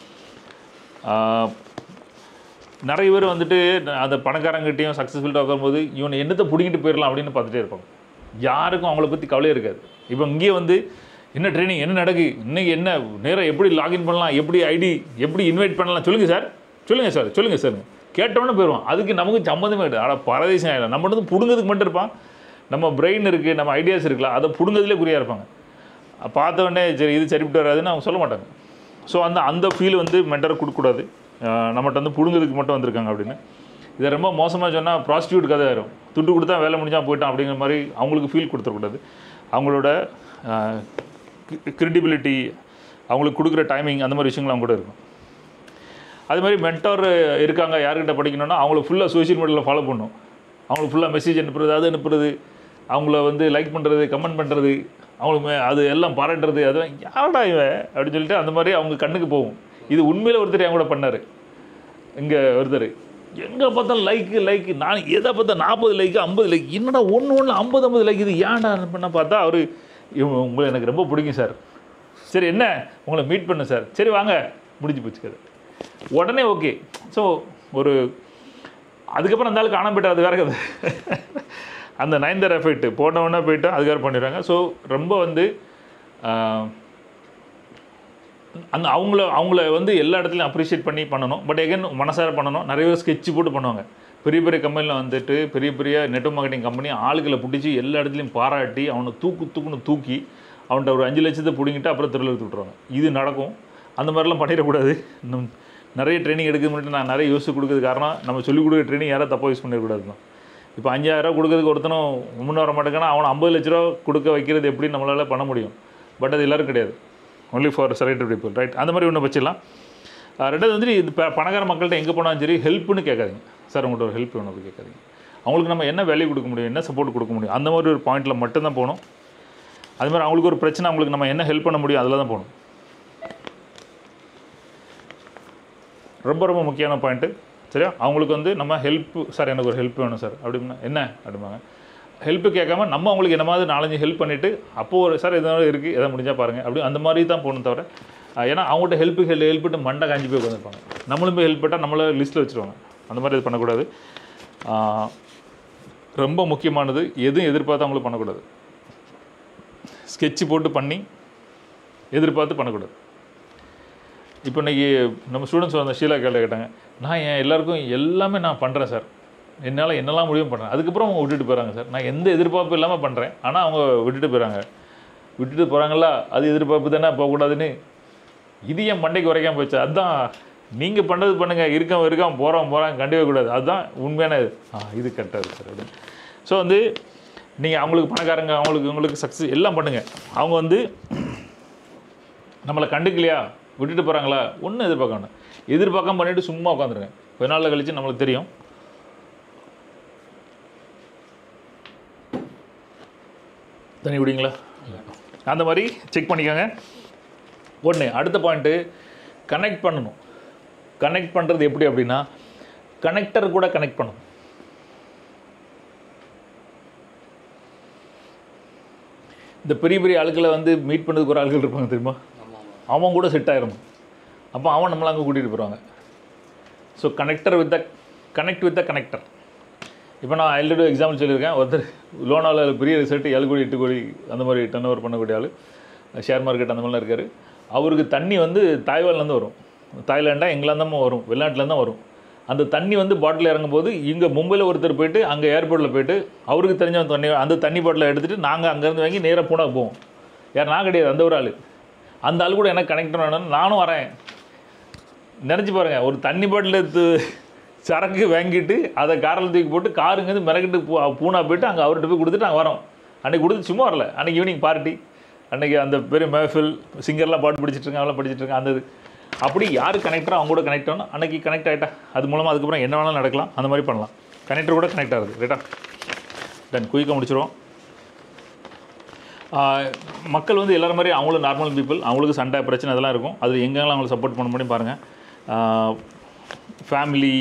நிறைய பேர் வந்துட்டு அந்த பணக்காரங்கிட்டையும் சக்ஸஸ்ஃபுல்லாக உட்காரும்போது இவனை என்னத்தை பிடிக்கிட்டு போயிடலாம் அப்படின்னு பார்த்துட்டே இருப்பாங்க. யாருக்கும் அவங்கள பற்றி கவலையே இருக்காது. இப்போ இங்கேயே வந்து என்ன ட்ரைனிங், என்ன நடக்கு, இன்றைக்கி என்ன நேரம், எப்படி லாகின் பண்ணலாம், எப்படி ஐடி, எப்படி இன்வைட் பண்ணலாம், சொல்லுங்கள் சார் கேட்டோன்னே போயிடுவான். அதுக்கு நமக்கு சம்மந்தமே கிடையாது. ஆனால் பரதேசம் ஆகிடும். நம்ம வந்து பிடுங்கிறதுக்கு மட்டும் இருப்பான். நம்ம பிரெயின் இருக்குது, நம்ம ஐடியாஸ் இருக்கலாம், அதை பிடுங்கிறதுலே குறியாக இருப்பாங்க. பார்த்தவொடனே சரி இது சரிப்பட்டு வராதுன்னு அவங்க சொல்ல மாட்டாங்க. ஸோ அந்த ஃபீல் வந்து மென்டரை கொடுக்கக்கூடாது. நம்மகிட்ட வந்து பிடுங்கிறதுக்கு மட்டும் வந்திருக்காங்க அப்படின்னு. இதை ரொம்ப மோசமாக சொன்னால் ப்ராஸ்டியூட் கதை ஆயிரும். துட்டு கொடுத்தா வேலை முடிஞ்சால் போயிட்டான் அப்படிங்கிற மாதிரி அவங்களுக்கு ஃபீல் கொடுத்துடக்கூடாது. அவங்களோட கிரெடிபிலிட்டி, அவங்களுக்கு கொடுக்குற டைமிங், அந்த மாதிரி விஷயங்கள் அவங்க கூட இருக்கும். அது மாதிரி மென்டார் இருக்காங்க, யார்கிட்ட படிக்கணும்னா அவங்கள ஃபுல்லாக சோஷியல் மீடியாவில் ஃபாலோ பண்ணணும். அவங்களுக்கு ஃபுல்லாக மெசேஜ் அனுப்புறது, அது அனுப்புறது, அவங்கள வந்து லைக் பண்ணுறது, கமெண்ட் பண்ணுறது, அவங்களுக்கு அது எல்லாம் பாராட்டுறது, அது யாரடா இவன் அப்படின்னு சொல்லிட்டு அந்த மாதிரி அவங்க கண்ணுக்கு போகும். இது உண்மையில் ஒருத்தர் என் கூட பண்ணார். இங்கே ஒருத்தர் எங்கே பார்த்தாலும் லைக்கு, நான் எதை பார்த்தா 40 லைக்கு 50 லைக், என்னடா ஒன்று 50 லைக், இது ஏன்டா பண்ண பார்த்தா அவர் உங்களை எனக்கு ரொம்ப பிடிக்கும் சார், சரி என்ன உங்களை மீட் பண்ணு சார், சரி வாங்க, முடிஞ்சு போச்சு கதை. உடனே ஓகே. ஸோ ஒரு அதுக்கப்புறம் அந்த ஆள் காணாம போய்ட்டு அது வேறு கதை. அந்த 9th எஃபெக்ட் போனவுடனே போய்ட்டு அதுக்காக பண்ணிடுறாங்க. ஸோ ரொம்ப வந்து அந்த அவங்கள வந்து எல்லா இடத்துலையும் அப்ரிஷியேட் பண்ணி பண்ணணும். பட் எகைன் மனசார பண்ணணும். நிறைய பேர் ஸ்கெட்சு போட்டு பண்ணுவாங்க. பெரிய பெரிய கம்பெனியில் வந்துட்டு பெரிய நெட்வொர்க் மார்க்கெட்டிங் கம்பெனி ஆளுகளை பிடிச்சி எல்லா இடத்துலையும் பாராட்டி அவனை தூக்கி அவன்கிட்ட ஒரு 5 லட்சத்தை பிடிங்கிட்டு அப்புறம் தெருவில் எடுத்து விட்ருவாங்க. இது நடக்கும். அந்த மாதிரிலாம் பண்ணிடக்கூடாது. இன்னும் நிறைய ட்ரைனிங் எடுக்க முன்னாடி நான் நிறைய யோசிச்சு கொடுக்குறது காரணம் நம்ம சொல்லிக் கொடுக்குற ட்ரைனிங் யாரும் தப்பாக யூஸ் பண்ணிடக்கூடாது தான். இப்போ 5000 ரூபா கொடுக்குறதுக்கு ஒருத்தனும் முன்னே வர மாட்டேங்கன்னா அவனை 50 லட்ச ரூபா கொடுக்க வைக்கிறது எப்படி நம்மளால் பண்ண முடியும்? பட் அது எல்லோரும் கிடையாது. Only for selected people, right? அந்த மாதிரி ஒன்று வச்சிடலாம். ரெண்டாவது வந்துட்டு இது பணக்கார மக்கள்கிட்ட எங்கே போனாலும் சரி ஹெல்ப்னு கேட்காதீங்க. சார் உங்கள்கிட்ட ஒரு ஹெல்ப் வேணும் அப்படி கேட்காதீங்க. அவங்களுக்கு நம்ம என்ன வேல்யூ கொடுக்க முடியும், என்ன சப்போர்ட் கொடுக்க முடியும், அந்த மாதிரி ஒரு பாயிண்ட்டில் மட்டும்தான் போகணும். அது மாதிரி அவங்களுக்கு ஒரு பிரச்சனை, அவங்களுக்கு நம்ம என்ன ஹெல்ப் பண்ண முடியும் அதில் தான் போகணும். ரொம்ப ரொம்ப முக்கியமான பாயிண்ட்டு. சரியா? அவங்களுக்கு வந்து நம்ம ஹெல்ப்பு, சார் எனக்கு ஒரு ஹெல்ப் வேணும் சார் அப்படின்னா என்ன அப்படிம்பாங்க. ஹெல்ப்பு கேட்காம நம்ம அவங்களுக்கு என்ன மாதிரி 4-5 ஹெல்ப் பண்ணிவிட்டு அப்போது ஒரு சார் எதாவது இருக்குது எதாவது முடிஞ்சால் பாருங்கள் அப்படி அந்த மாதிரி தான் போகணும் தவிர, ஏன்னா அவங்கள்ட்ட ஹெல்ப்பிட்டு மண்டை காஞ்சி போய் உட்காந்துருப்பாங்க. நம்மளும் போய் ஹெல்ப் பண்ணால் நம்மளை லிஸ்ட்டில் வச்சுருவாங்க. அந்த மாதிரி இது பண்ணக்கூடாது. ரொம்ப முக்கியமானது, எதுவும் எதிர்பார்த்து அவங்களுக்கு பண்ணக்கூடாது. ஸ்கெட்சு போட்டு பண்ணி எதிர்பார்த்து பண்ணக்கூடாது. இப்போ இன்றைக்கி நம்ம ஸ்டூடெண்ட்ஸ் வந்த ஷீலா கேட்டாங்க, நான் எல்லாருக்கும் எல்லாமே நான் பண்ணுறேன் சார், என்னால் என்னெல்லாம் முடியும் பண்ணுறேன், அதுக்கப்புறம் அவங்க விட்டுட்டு போகிறாங்க சார், நான் எந்த எதிர்பார்ப்பு இல்லாமல் பண்ணுறேன், ஆனால் அவங்க விட்டுட்டு போகிறாங்களா, அது எதிர்பார்ப்பு தானே போகக்கூடாதுன்னு. இது என் மண்டைக்கு உரைக்காமல் போச்சு. அதுதான் நீங்கள் பண்ணுறது பண்ணுங்கள், இருக்காமல் போகிறாங்க கண்டிப்பாக கூடாது. அதுதான் உண்மையான இது கரெக்டாக இருக்குது சார் அப்படின்னு. ஸோ வந்து நீங்கள் அவங்களுக்கு பணக்காரங்க, உங்களுக்கு சக்ஸஸ் எல்லாம் பண்ணுங்கள். அவங்க வந்து நம்மளை கண்டுக்கலையா, விட்டுட்டு போகிறாங்களா, ஒன்றும் எதிர்பார்க்காம பண்ணிவிட்டு சும்மா உட்காந்துருங்க. கொஞ்ச நாளில் கழிச்சு நம்மளுக்கு தெரியும். தண்ணி குடிங்களா? அந்த மாதிரி செக் பண்ணிக்கோங்க. ஒன்று. அடுத்த பாயிண்ட்டு, கனெக்ட் பண்ணணும். கனெக்ட் பண்ணுறது எப்படி அப்படின்னா, கனெக்டர் கூட கனெக்ட் பண்ணணும். இந்த பெரிய பெரிய ஆட்களை வந்து மீட் பண்ணுறதுக்கு ஒரு ஆட்கள் இருப்பாங்க தெரியுமா, அவன் கூட செட் ஆயிரும். அப்போ அவன் நம்மளை அங்கே கூட்டிகிட்டு போகிறாங்க. So connect with the connector. இப்போ நான் ஆல்ரெடி எக்ஸாம்பிள் சொல்லியிருக்கேன். ஒருத்தர் லோனாவில் பெரிய ரிசல்ட் 7 கோடி 8 கோடி அந்த மாதிரி டர்ன் ஓவர் பண்ணக்கூடிய ஆள், ஷேர் மார்க்கெட் அந்த மாதிரிலாம் இருக்கார். அவருக்கு தண்ணி வந்து தாய்வான்லேருந்து வரும். தாய்லாண்டாக இங்கிலாந்தாமல் வரும், வெளிநாட்டிலேருந்து தான் வரும். அந்த தண்ணி வந்து பாட்டில் இறங்கும்போது இங்கே மும்பையில் ஒருத்தர் போய்ட்டு அங்கே ஏர்போர்ட்டில் போய்ட்டு அவருக்கு தெரிஞ்ச தண்ணி, அந்த தண்ணி பாட்டிலை எடுத்துகிட்டு நாங்கள் அங்கேருந்து வாங்கி நேராக பூனாக்கு போவோம். நான் கிடையாது, அந்த ஒரு ஆள். அந்த ஆள் கூட எனக்கு கனெக்ட் பண்ணணும், நானும் வரேன். நினச்சி பாருங்கள், ஒரு தண்ணி பாட்டில் எடுத்து சரக்கு வாங்கிட்டு அதை காரில் தூக்கி போட்டு காருங்கேருந்து மிரக்கிட்டு பூனா போய்ட்டு அங்கே அவர்கிட்ட போய் கொடுத்துட்டு நாங்கள் வரோம். அன்றைக்கி கொடுத்து சும்மா வரல, அன்றைக்கி ஈவினிங் பார்ட்டி, அன்றைக்கி அந்த பெரிய மேஃபில் சிங்கர்லாம் பாட்டு படிச்சுட்ருக்காங்க, அவெல்லாம் படிச்சுட்ருக்காங்க. அந்த அப்படி யார் கனெக்டரோ அவங்க கூட கனெக்ட் ஆகணும். அன்றைக்கி கனெக்ட் ஆகிட்டா அது மூலமாக அதுக்கப்புறம் என்ன வேணாலும் நடக்கலாம். அந்த மாதிரி பண்ணலாம். கனெக்டர் கூட கனெக்ட் ஆகுது. ரைட்டா? தென் குயிக்காக முடிச்சிடுவோம். மக்கள் வந்து எல்லாரும் மாதிரி அவங்களும் நார்மல் பீப்புள், அவங்களுக்கு சண்டை பிரச்சனை அதெல்லாம் இருக்கும். அது எங்கெல்லாம் அவங்களை சப்போர்ட் பண்ண முடியும் பாருங்கள். ஃபேமிலி,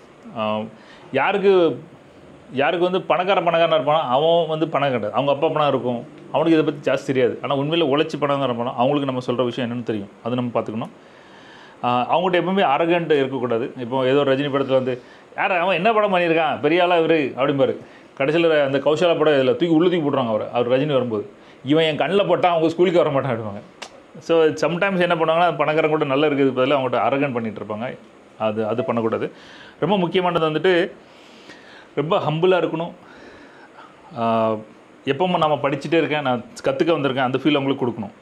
யாருக்கு வந்து பணக்காரனாக இருப்பானோ அவன் வந்து பணம் கிடையாது, அவங்க அப்பா பணம் இருக்கும், அவனுக்கு இதை பற்றி ஜாஸ்தி தெரியாது. ஆனால் உண்மையில் உழைச்சி பணம் தான் இருப்பானோ அவங்களுக்கு நம்ம சொல்கிற விஷயம் என்னென்னு தெரியும். அது நம்ம பார்த்துக்கணும். அவங்கள்ட்ட எப்பவுமே அரகண்ட் இருக்கக்கூடாது. இப்போ ஏதோ ரஜினி படத்தில் வந்து யார் அவன் என்ன படம் பண்ணியிருக்கான் பெரிய ஆளாக இவர் அப்படிம்பாரு. கடைசியில் அந்த கௌஷலா படம் இதில் தூக்கி போட்டுருவாங்க அவர் ரஜினி வரும்போது. இவன் என் கண்ணில் போட்டால் அவங்க ஸ்கூலுக்கு வர மாட்டான் அப்படிவாங்க. ஸோ சம்டைம்ஸ் என்ன பண்ணுவாங்கன்னா, பணக்காரங்க கூட நல்லா இருக்குது பதில் அவங்கள்ட்ட அரகண்ட் பண்ணிகிட்டு இருப்பாங்க. அது பண்ணக்கூடாது. ரொம்ப முக்கியமானது வந்துட்டு ரொம்ப ஹம்பிளாக இருக்கணும். எப்போவுமே நம்ம படிச்சுட்டே இருக்கேன், நான் கற்றுக்க வந்திருக்கேன், அந்த ஃபீல் அவங்களுக்கு கொடுக்கணும்.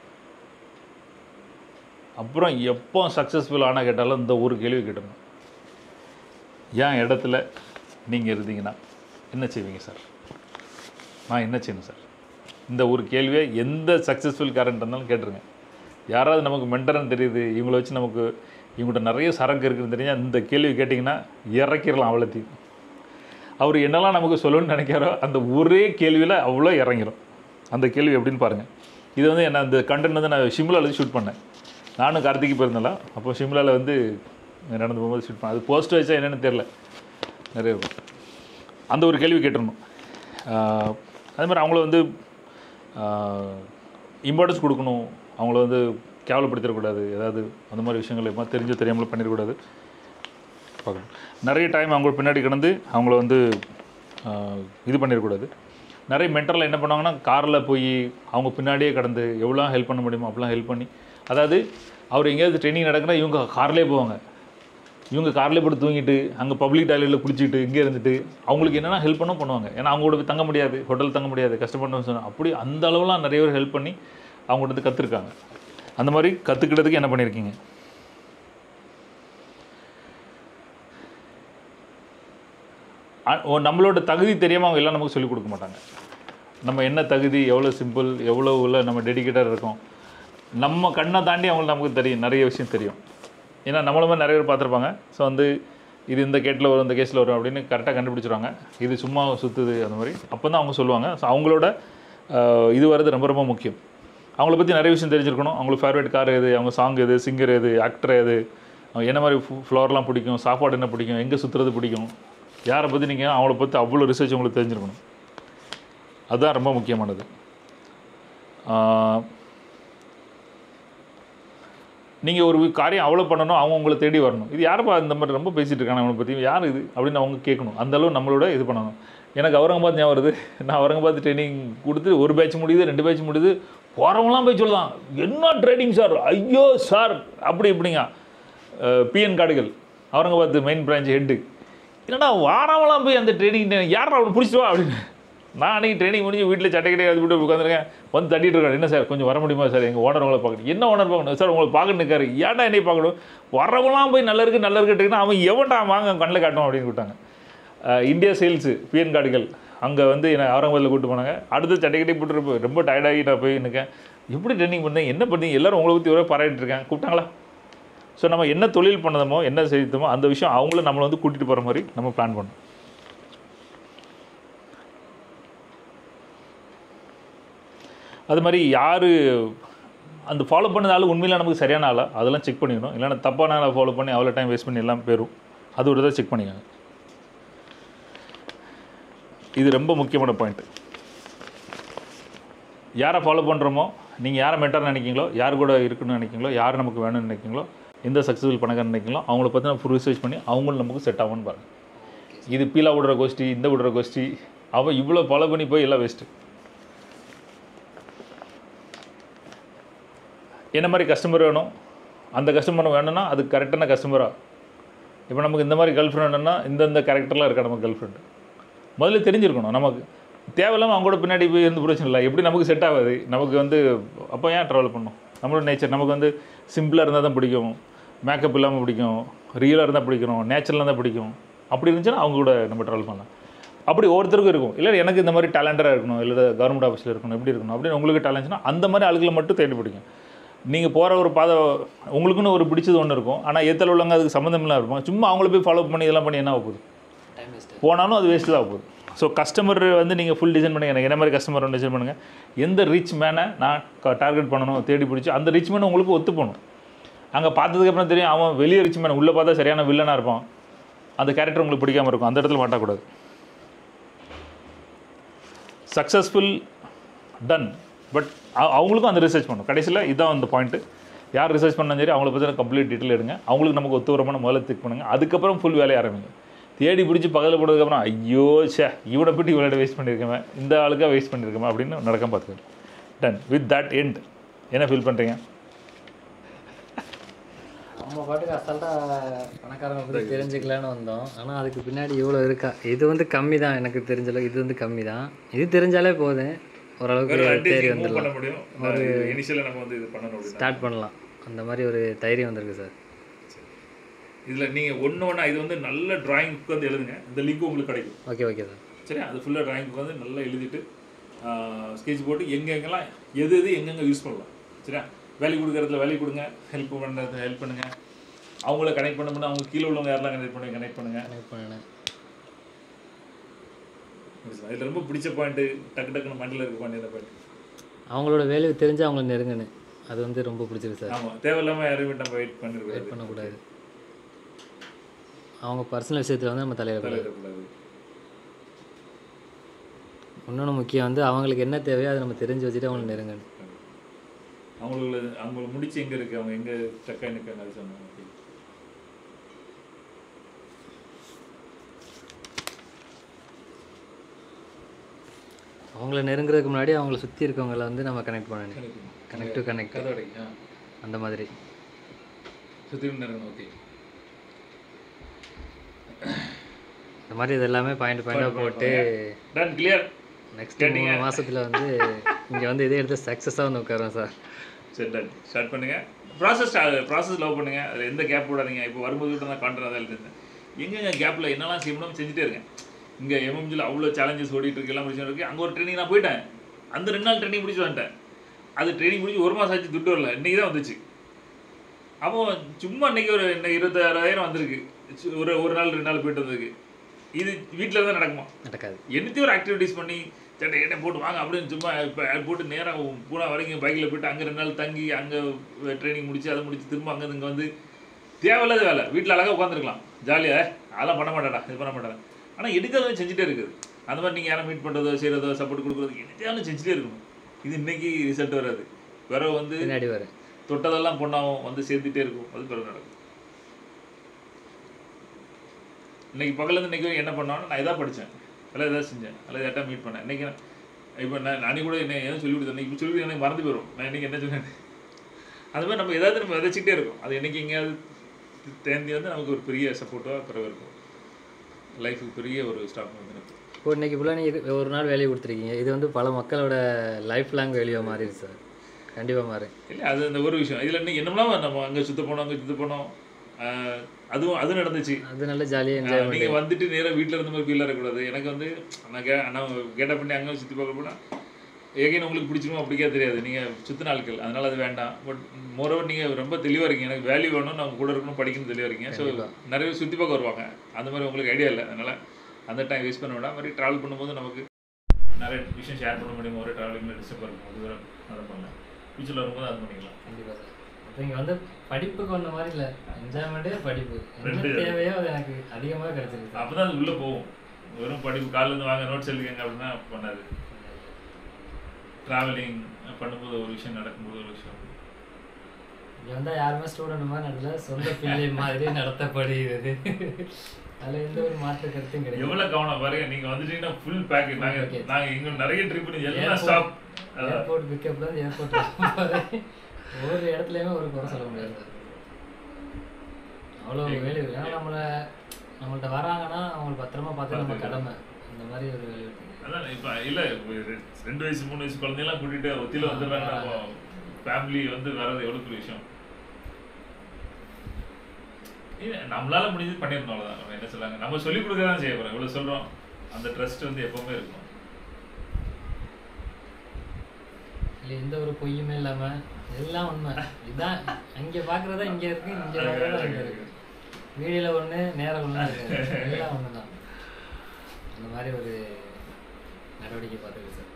அப்புறம் எப்போ சக்ஸஸ்ஃபுல் ஆனால் கேட்டாலும் இந்த ஒரு கேள்வி கேட்டணும், ஏன் இடத்துல நீங்கள் இருந்தீங்கன்னா என்ன செய்வீங்க சார், நான் என்ன செய்யணும் சார்? இந்த ஒரு கேள்வியை எந்த சக்ஸஸ்ஃபுல் காரண்ட் இருந்தாலும் கேட்டுருங்க. யாராவது நமக்கு மென்டர்னு தெரியுது, இவங்கள வச்சு நமக்கு இவங்கள்ட்ட நிறைய சரக்கு இருக்குதுன்னு தெரிஞ்சால் இந்த கேள்வி கேட்டிங்கன்னா இறக்கிடலாம் அவ்வளோத்தையும். அவர் என்னெல்லாம் நமக்கு சொல்லணும்னு நினைக்கிறாரோ அந்த ஒரே கேள்வியில் அவ்வளோ இறங்கிடும். அந்த கேள்வி எப்படின்னு பாருங்கள். இது வந்து என்ன, அந்த கண்டென்ட் வந்து நான் ஷிம்லாவில் ஷூட் பண்ணேன். நானும் கார்த்திக்கு போயிருந்தேன். அப்போ ஷிம்லாவில் வந்து நடந்து போகும்போது ஷூட் பண்ணேன். அது போஸ்ட் வச்சா என்னென்னு தெரில, நிறைய இருக்கும். அந்த ஒரு கேள்வி கேட்டுடணும். அதே மாதிரி அவங்கள வந்து இம்பார்ட்டன்ஸ் கொடுக்கணும், அவங்கள வந்து கேவலப்படுத்திடக்கூடாது. ஏதாவது அந்த மாதிரி விஷயங்கள் எப்போ தெரியாமல் பண்ணிடக்கூடாது. பார்க்கணும். நிறைய டைம் அவங்க பின்னாடி கிடந்து அவங்கள வந்து இது பண்ணிடக்கூடாது. நிறைய மென்டரில் என்ன பண்ணுவாங்கன்னா, காரில் போய் அவங்க பின்னாடியே கடந்து எவ்வளோ ஹெல்ப் பண்ண முடியுமோ அப்போலாம் ஹெல்ப் பண்ணி, அதாவது அவர் எங்கேயாவது ட்ரெயினிங் நடக்குன்னா இவங்க கார்லேயே போவாங்க. இவங்க கார்லேயே போட்டு தூங்கிட்டு அங்கே பப்ளிக் டாய்லெட்டில் குளிச்சுட்டு இங்கே இருந்துட்டு அவங்களுக்கு என்னென்னா ஹெல்ப் பண்ண பண்ணுவாங்க. ஏன்னா அவங்களோட போய் தங்க முடியாது, ஹோட்டல் தங்க முடியாது, கஷ்டப்படணும்னு சொன்னால் அப்படி அந்த அளவுலாம் நிறைய பேர் ஹெல்ப் பண்ணி அவங்கள்ட்ட வந்து கற்றுருக்காங்க. அந்த மாதிரி கற்றுக்கிட்டதுக்கு என்ன பண்ணியிருக்கீங்க? நம்மளோட தகுதி தெரியாமல் அவங்க எல்லாம் நமக்கு சொல்லிக் கொடுக்க மாட்டாங்க. நம்ம என்ன தகுதி, எவ்வளோ சிம்பிள், எவ்வளோ உள்ள நம்ம டெடிக்கேட்டாக இருக்கோம், நம்ம கண்ணை தாண்டி அவங்களுக்கு நமக்கு தெரியும், நிறைய விஷயம் தெரியும். ஏன்னா நம்மளுமே நிறைய பேர் பார்த்துருப்பாங்க. ஸோ வந்து இது இந்த கேட்டில் வரும், இந்த கேஸில் வரும் அப்படின்னு கரெக்டாக கண்டுபிடிச்சிருவாங்க. இது சும்மா சுற்றுது அந்த மாதிரி. அப்போ தான் அவங்க சொல்லுவாங்க. ஸோ அவங்களோட இது வர்றது ரொம்ப ரொம்ப முக்கியம். அவங்கள பற்றி நிறைய விஷயம் தெரிஞ்சிருக்கணும். அவங்களுக்கு ஃபேவரட் கார் எது, அவங்க சாங் எது, சிங்கர் எது, ஆக்டர் எது, அவங்க என்ன மாதிரி ஃப்ளோர்லாம் பிடிக்கும், சாப்பாடு என்ன பிடிக்கும், எங்கே சுற்றுறது பிடிக்கும், யாரை பற்றி நீங்கள் அவங்கள பற்றி அவ்வளோ ரிசர்ச் உங்களுக்கு தெரிஞ்சிருக்கணும். அதுதான் ரொம்ப முக்கியமானது. நீங்கள் ஒரு காரியம் அவ்வளோ பண்ணணும், அவங்க உங்களை தேடி வரணும். இது யாருப்பா இந்த மாதிரி ரொம்ப பேசிகிட்டு இருக்காங்க அவனை பற்றி, யார் இது அப்படின்னு அவங்க கேட்கணும். அந்தளவு நம்மளோட இது பண்ணணும். எனக்கு அவுரங்காபாத் ஞாபகம் வருது. நான் அவுரங்காபாத் ட்ரைனிங் கொடுத்து ஒரு பேட்ச் முடியுது, 2 பேட்ச் முடியுது. போகிறவங்களாம் போய் சொல்லலாம், என்ன ட்ரைனிங் சார், ஐயோ சார் அப்படி இப்படிங்க. பிஎன் காடுகள் அவுரங்காபாத் மெயின் பிரான்ச் ஹெட்டு, என்னடா வாரவங்களாம் போய் அந்த ட்ரைனிங் யாரும் அவனை பிடிச்சிட்டு வா அப்படின்னு. நான் அன்றைக்கி ட்ரைனிங் முடிஞ்சு வீட்டில் சட்டை கிடையாது அது விட்டு உட்காந்துருக்கேன். வந்து தட்டிட்டு இருக்காரு, என்ன சார் கொஞ்சம் வர முடியுமா சார், எங்கள் ஓனர் உங்களை பார்க்கணும். என்ன ஓனர் பார்க்கணும் சார், உங்களை பார்க்கணும் இருக்காரு. ஏன்டா என்னை பார்க்கணும், வரவங்களாம் போய் நல்லா இருக்குன்னா அவன் எவன்டா வாங்க கண்ணில் காட்டும் அப்படின்னு விட்டாங்க. இந்தியா சேல்ஸு பிஎன் காடுகள் அங்கே வந்து என்னை அவுரங்காபாத்தில் கூப்பிட்டு போனாங்க. அடுத்து சட்டைக்கட்டி போட்டுருப்போம், ரொம்ப டயர்டாகி நான் போய் நிற்கேன். எப்படி ட்ரைனிங் பண்ணேன், என்ன பண்ணி எல்லோரும் உங்களை பற்றி ஒரே பாராட்டிட்டு இருக்கேன். கூப்பிட்டாங்களா? ஸோ நம்ம என்ன தொழில் பண்ணதமோ என்ன செய்தமோ அந்த விஷயம் அவங்கள நம்மளை வந்து கூட்டிகிட்டு போகிற மாதிரி நம்ம பிளான் பண்ணணும். அது மாதிரி யார் அந்த ஃபாலோ பண்ணதாலும் உண்மையில் நமக்கு சரியான ஆளா அதெல்லாம் செக் பண்ணிக்கணும். இல்லைன்னா தப்பான ஆளை ஃபாலோ பண்ணி அவ்வளோ டைம் வேஸ்ட் பண்ணி எல்லாம் போயிடும். அது ஒரு தான் செக் பண்ணிக்கோங்க. இது ரொம்ப முக்கியமான பாயிண்ட்டு. யாரை ஃபாலோ பண்ணுறோமோ, நீங்கள் யாரை மென்டார் நினைக்கிங்களோ, யார் கூட இருக்குன்னு நினைக்கிங்களோ, யார் நமக்கு வேணும்னு நினைக்கிங்களோ, எந்த சக்ஸஸ்ஃபுல் பணக்காரன் நினைக்கிங்களோ அவங்கள பற்றி நம்ம ரிசர்ச் பண்ணி அவங்களும் நமக்கு செட் ஆகும்னு பாருங்கள். இது பீலா விடுற கோஷ்டி, இந்த விடுற கோஷ்டி, அவன் இவ்வளோ ஃபாலோ பண்ணி போய் எல்லாம் வேஸ்ட்டு. என்ன மாதிரி கஸ்டமர் வேணும், அந்த கஸ்டமர் வேணும்னா அது கரெக்டான கஸ்டமராக. இப்போ நமக்கு இந்த மாதிரி கேர்ள் ஃப்ரெண்ட் வேணும்னா இந்தந்த கேரக்டர்லாம் இருக்கா நம்ம கேர்ள் ஃப்ரெண்டு முதல்ல தெரிஞ்சிருக்கணும். நமக்கு தேவையில்லாமல் அவங்க கூட பின்னாடி போய் எந்த பிரச்சனை இல்லை, எப்படி நமக்கு செட் ஆகாது. நமக்கு வந்து அப்போ ஏன் ட்ராவல் பண்ணணும். நம்மளோட நேச்சர் நமக்கு வந்து சிம்பிளாக இருந்தால் தான் பிடிக்கும், மேக்கப் இல்லாமல் பிடிக்கும், ரியலாக இருந்தால் பிடிக்கணும், நேச்சுரலாக இருந்தால் பிடிக்கும். அப்படி இருந்துச்சுன்னா அவங்க கூட நம்ம ட்ராவல் பண்ணலாம். அப்படி ஒவ்வொருத்தருக்கும் இருக்கும். இல்லை எனக்கு இந்த மாதிரி டேலண்டராக இருக்கணும், இல்லை கவர்மெண்ட் ஆஃபீஸில் இருக்கணும், எப்படி இருக்கணும் அப்படின்னு உங்களுக்கு டேலண்ட்ஸ்னால் அந்த மாதிரி ஆளுகளை மட்டும் தேடி பிடிக்கும். நீங்கள் போகிற ஒரு பாதை உங்களுக்குன்னு ஒரு பிடிச்சது ஒன்று இருக்கும், ஆனால் ஏற்றல் உள்ளவங்க அதுக்கு சம்மந்தமெல்லாம் இருக்கும். சும்மா அவங்கள போய் ஃபாலோ பண்ணி இதெல்லாம் பண்ணி என்ன ஆக போகுது, போனாலும் அது வேஸ்ட்டு தான் போகுது. ஸோ கஸ்டமர் வந்து நீங்கள் ஃபுல் டிசைன் பண்ணி எனக்கு என்ன மாதிரி கஸ்டமர் ஒன்று டிசைன் பண்ணுங்கள். எந்த ரிச் மேனை நான் டார்கெட் பண்ணணும் தேடி பிடிச்சி அந்த ரிச் மேனை உங்களுக்கு ஒத்து போகணும். அங்கே பார்த்ததுக்கப்புறம் தெரியும் அவன் வெளியே ரிச் மேன் உள்ளே பார்த்தா சரியான வில்லனாக இருப்பான், அந்த கேரக்டர் உங்களுக்கு பிடிக்காமல் இருக்கும், அந்த இடத்துல மாட்டக்கூடாது. சக்ஸஸ்ஃபுல் டன், பட் அவங்களுக்கும் அந்த ரிசர்ச் பண்ணணும். கடைசியில் இதுதான் அந்த பாயிண்ட்டு. யார் ரிசர்ச் பண்ணாலும் சரி அவங்கள பற்றி கம்ப்ளீட் டீட்டெயில் எடுங்க. அவங்களுக்கு நமக்கு ஒத்து வரமான முதல்ல திக் பண்ணுங்கள். அதுக்கப்புறம் ஃபுல் வேலையை ஆரம்பிங்க. தேடி பிடிச்சி பக்கத்தில் போட்டதுக்கப்புறம் ஐயோ இவனை போய்ட்டு இவ்வளோ வேஸ்ட் பண்ணியிருக்கேன், இந்த ஆளுக்காக வேஸ்ட் பண்ணியிருக்கேன் அப்படின்னு நடக்காம பார்த்துக்கணும். Done with that end. என்ன ஃபீல் பண்ணுறீங்க? நம்ம பாட்டுக்கு அசால்ட்டாக பணக்காரங்க பற்றி தெரிஞ்சுக்கலான்னு வந்தோம். ஆனால் அதுக்கு பின்னாடி இவ்வளோ இருக்கா. இது வந்து கம்மி தான் எனக்கு தெரிஞ்சளவு. இது வந்து கம்மி தான். இது தெரிஞ்சாலே போதும், ஓரளவுக்கு தேடி வந்துடலாம். ஒரு இனிஷியலாக நம்ம வந்து இது பண்ணணும், ஸ்டார்ட் பண்ணலாம். அந்த மாதிரி ஒரு தைரியம் வந்திருக்கு சார். இதில் நீங்கள் ஒன்று இது வந்து நல்ல ட்ராயிங்க்கு வந்து எழுதுங்க. இந்த லிங்க் உங்களுக்கு கிடைக்கும். Okay okay sir. சரி, அது ஃபுல்லாக ட்ராயிங்க்கு வந்து நல்லா எழுதிட்டு ஸ்கெட்ச் போட்டு எங்கெங்கெல்லாம் எது எங்கெங்கே யூஸ் பண்ணலாம். சரியா, வேல்யூ கொடுக்குறதுல வேல்யூ கொடுங்க, ஹெல்ப் பண்ணுறது ஹெல்ப் பண்ணுங்கள், அவங்கள கனெக்ட் பண்ண அவங்க கீழே உள்ளவங்க யாரெல்லாம் கனெக்ட் பண்ணுங்கள். இதில் ரொம்ப பிடிச்ச பாயிண்ட்டு டக்குன்னு மண்டில் இருக்க பாயிண்ட் இந்த பாயிண்ட். அவங்களோட வேல்யூ தெரிஞ்சு அவங்கள நெருங்கணும். அது வந்து ரொம்ப பிடிச்சிருக்கு சார். ஆமாம், தேவையில்லாமல் யாரையும் நம்ம வெயிட் பண்ணக்கூடாது. அவங்க பர்சனல் விஷயத்தில் வந்து நம்ம தலையிடக்கூடாது. இன்னொன்று முக்கியம் வந்து அவங்களுக்கு என்ன தேவையோ அதை நம்ம தெரிஞ்சு வச்சுட்டு அவங்களை நெருங்கணும். அவங்களுக்கு முடிச்சு எங்கே இருக்குது, அவங்க எங்கே ஸ்டக்காக நிற்காங்க அது சொன்னாங்க. அவங்கள நெருங்குறதுக்கு முன்னாடி அவங்கள சுற்றி இருக்கவங்கள வந்து நம்ம கனெக்ட் பண்ணணும். கனெக்ட் அந்த மாதிரி சுற்றி நெருங்கணும். ஓகே, இந்த மாதிரி இது எல்லாமே பாயிண்டாக போட்டு டன் கிளியர். நெக்ஸ்ட் 3 மாதத்தில் வந்து இங்கே வந்து இதே எடுத்து சக்ஸஸாக வந்து உட்காரோம் சார். சரி, டன் ஸ்டார்ட் பண்ணுங்கள். ப்ராசஸ் லவ் பண்ணுங்கள். அதில் எந்த கேப் விடாதீங்க. இப்போ வரும்போது கிட்ட தான் கான்ட்ராக்ட் தான் எழுதுங்க. எங்கெங்க கேப்பில் என்னெல்லாம் செய்யணும் செஞ்சுட்டே இருக்கேன். இங்கே எம்எம்ஜியில் அவ்வளோ சேலஞ்சஸ் ஓடிட்டு இருக்கு, எல்லாம் பிரச்சனை இருக்குது. அங்கே ஒரு ட்ரைனிங் நான் போயிட்டேன், அந்த 2 நாள் ட்ரைனிங் முடிச்சு வந்துட்டேன். அது ட்ரைனிங் முடிச்சு 1 மாதம் ஆச்சு, துட்டு வரல, இன்றைக்கி தான் வந்துச்சு. அப்போ சும்மா இன்றைக்கி ஒரு 26,000 வந்திருக்கு. ஒரு நாள் 2 நாள் போயிட்டு வந்ததுக்கு. இது வீட்டில் தான் நடக்காது. என்னத்தையும் ஒரு ஆக்டிவிட்டீஸ் பண்ணி சட்டை என்ன போட்டு வாங்க அப்படின்னு சும்மா இப்போ போட்டு நேராக பூனா வரைக்கும் பைக்கில் போய்ட்டு அங்கே 2 நாள் தங்கி அங்கே ட்ரைனிங் முடிச்சு அதை முடிச்சு திரும்ப அங்கே இங்கே வந்து தேவையில்லாத வேலை. வீட்டில் அழகாக உட்காந்துருக்கலாம் ஜாலியாக, அதெல்லாம் பண்ண மாட்டேடா, இது பண்ண மாட்டேன். ஆனால் எடுக்கிறதும் செஞ்சுட்டே இருக்குது. அந்த மாதிரி நீங்கள் யாரும் மீட் பண்ணுறதோ செய்கிறதோ சப்போர்ட் கொடுக்குறது எடுத்தாலும் செஞ்சுட்டே இருக்கணும். இது இன்றைக்கி ரிசல்ட் வராது. பிறகு வந்து பின்னாடி வரும், தொட்டதெல்லாம் பொண்ணாகும் வந்து சேர்த்துட்டே இருக்கும். அது பிறகு நடக்கும். இன்றைக்கி பகலேருந்து இன்றைக்கி என்ன பண்ணாலும் நான் எதாவது படித்தேன், எல்லாம் எதாவது செஞ்சேன், எல்லாம் எதாவது மீட் பண்ணேன். இன்றைக்கி இப்போ நான் அன்றைக்கி கூட என்ன எதுவும் சொல்லி கொடுத்தேன், இப்போ சொல்லி எனக்கு மறந்து போயிடும் நான் இன்றைக்கி என்ன சொன்னேன். அது மாதிரி நம்ம எதாவது நம்ம விதைச்சிக்கிட்டே இருக்கும். அது என்றைக்கு எங்கேயாவது தேர்ந்தி வந்து நமக்கு ஒரு பெரிய சப்போர்ட்டாக பிறகு இருக்கும். லைஃபுக்கு பெரிய ஒரு ஸ்டாப் வந்து இருக்கும். இப்போ இன்றைக்கி ஃபுல்லாக நீங்கள் ஒரு நாள் வேலையை கொடுத்துருக்கீங்க, இது வந்து பல மக்களோட லைஃப் லாங் வேலையாக மாறிடுது சார். கண்டிப்பாக மாறு இல்லை, அது அந்த ஒரு விஷயம். இதில் இன்னைக்கு என்னமெல்லாம் நம்ம அங்கே சுத்த போனோம், அங்கே சுத்த போனோம், அதுவும் நடந்துச்சு. அது நல்ல ஜாலியாக என்ஜாய் பண்ணி நீங்கள் வந்துட்டு நேராக வீட்டில் இருந்த மாதிரி ஃபீல் இருக்கக்கூடாது. எனக்கு வந்து நான் கேட்டால் பண்ணி அங்கே சுற்றி பார்க்க போனால் ஏகேன்னு உங்களுக்கு பிடிச்சிருமோ அப்படிக்கே தெரியாது. நீங்கள் சுற்று நாட்கள், அதனால் அது வேண்டாம். பட் மோரோவர் நீங்கள் ரொம்ப தெளிவாக இருக்கீங்க, எனக்கு வேல்யூ வேணும், நான் கூட இருக்கணும், படிக்கணும் தெளிவாக இருக்கீங்க. ஸோ நிறைய சுற்றி பார்க்க வருவாங்க. அந்த மாதிரி உங்களுக்கு ஐடியா இல்லை. அதனால் அந்த டைம் வேஸ்ட் பண்ண வேண்டாம். மாதிரி ட்ராவல் பண்ணும்போது நமக்கு நிறைய விஷயம் ஷேர் பண்ண முடியும். ஒரு ட்ராவலிங்கில் டிஸ்டர்ப் இருக்கும், அது வேறு அதை பண்ணலாம். ஃபியூச்சரில் வரும்போது அது பண்ணிக்கலாம். கண்டிப்பாக சார். அப்போ இங்கே வந்து படிப்புக்கு ஒன்ற மாதிரி இல்லை, என்ஜாய்மெண்ட்டே படிப்பு என்ன தேவையோ அது எனக்கு அதிகமாக கிடச்சிருக்கு. அப்போ தான் அது உள்ளே போகும். வெறும் படிப்பு காலிலேருந்து வாங்க நோட்ஸ் எழுதிக்கங்க அப்படின்னா பண்ணாது. ட்ராவலிங் பண்ணும்போது ஒரு விஷயம், நடக்கும்போது ஒரு விஷயம். இங்கே வந்தால் யாருமே ஸ்டூடெண்ட் மாதிரி நடல, சொந்த பிள்ளை மாதிரி நடத்தப்படுகிறது. அதில் எந்த ஒரு மாற்று கருத்தும் கிடையாது. எவ்வளோ கவனம் பாருங்க, நீங்கள் வந்துட்டீங்கன்னா ஃபுல் பேக். நாங்கள் இங்கே நிறைய ட்ரிப் பண்ணி எல்லாம் ஸ்டாப். ஏர்போர்ட் பிக்கப்லேருந்து ஏர்போர்ட் ஒவ்வொரு இடத்துலையுமே ஒரு குறை சொல்ல முடியாது. அவ்வளோ வேலை இருக்குது. ஏன்னா நம்மள்ட்ட வராங்கன்னா அவங்களை பத்திரமா பார்த்து நம்ம கடமை. இந்த மாதிரி ஒரு வேலை இருக்குது. அதான் இப்போ இல்லை, 2 வயசு 3 வயசு குழந்தையெல்லாம் கூட்டிகிட்டு ஒத்தியில் வந்துடுறாங்க. ஃபேமிலி வந்து வர்றது எவ்வளோ பெரிய விஷயம். இல்லை, நம்மளால முடிஞ்சது பண்ணிடணும், அவ்வளோதான். நம்ம என்ன சொல்லாங்க, நம்ம சொல்லிக் கொடுக்க தான் செய்ய போகிறோம். இவ்வளோ சொல்கிறோம், அந்த ட்ரஸ்ட் வந்து எப்போவுமே இருக்கும். இல்லை, எந்த ஒரு பொய்யுமே இல்லாமல் எல்லாம் உண்மை. இதுதான் அங்கே பார்க்குறதா இங்கே இருக்குது, இங்கே பார்க்குறதா இங்கே இருக்குது. வீடியோவில் ஒன்று, நேரம் ஒன்று இருக்குது, எல்லாம் ஒன்று தான். அந்த மாதிரி ஒரு நடவடிக்கை பார்த்துருக்கு சார்.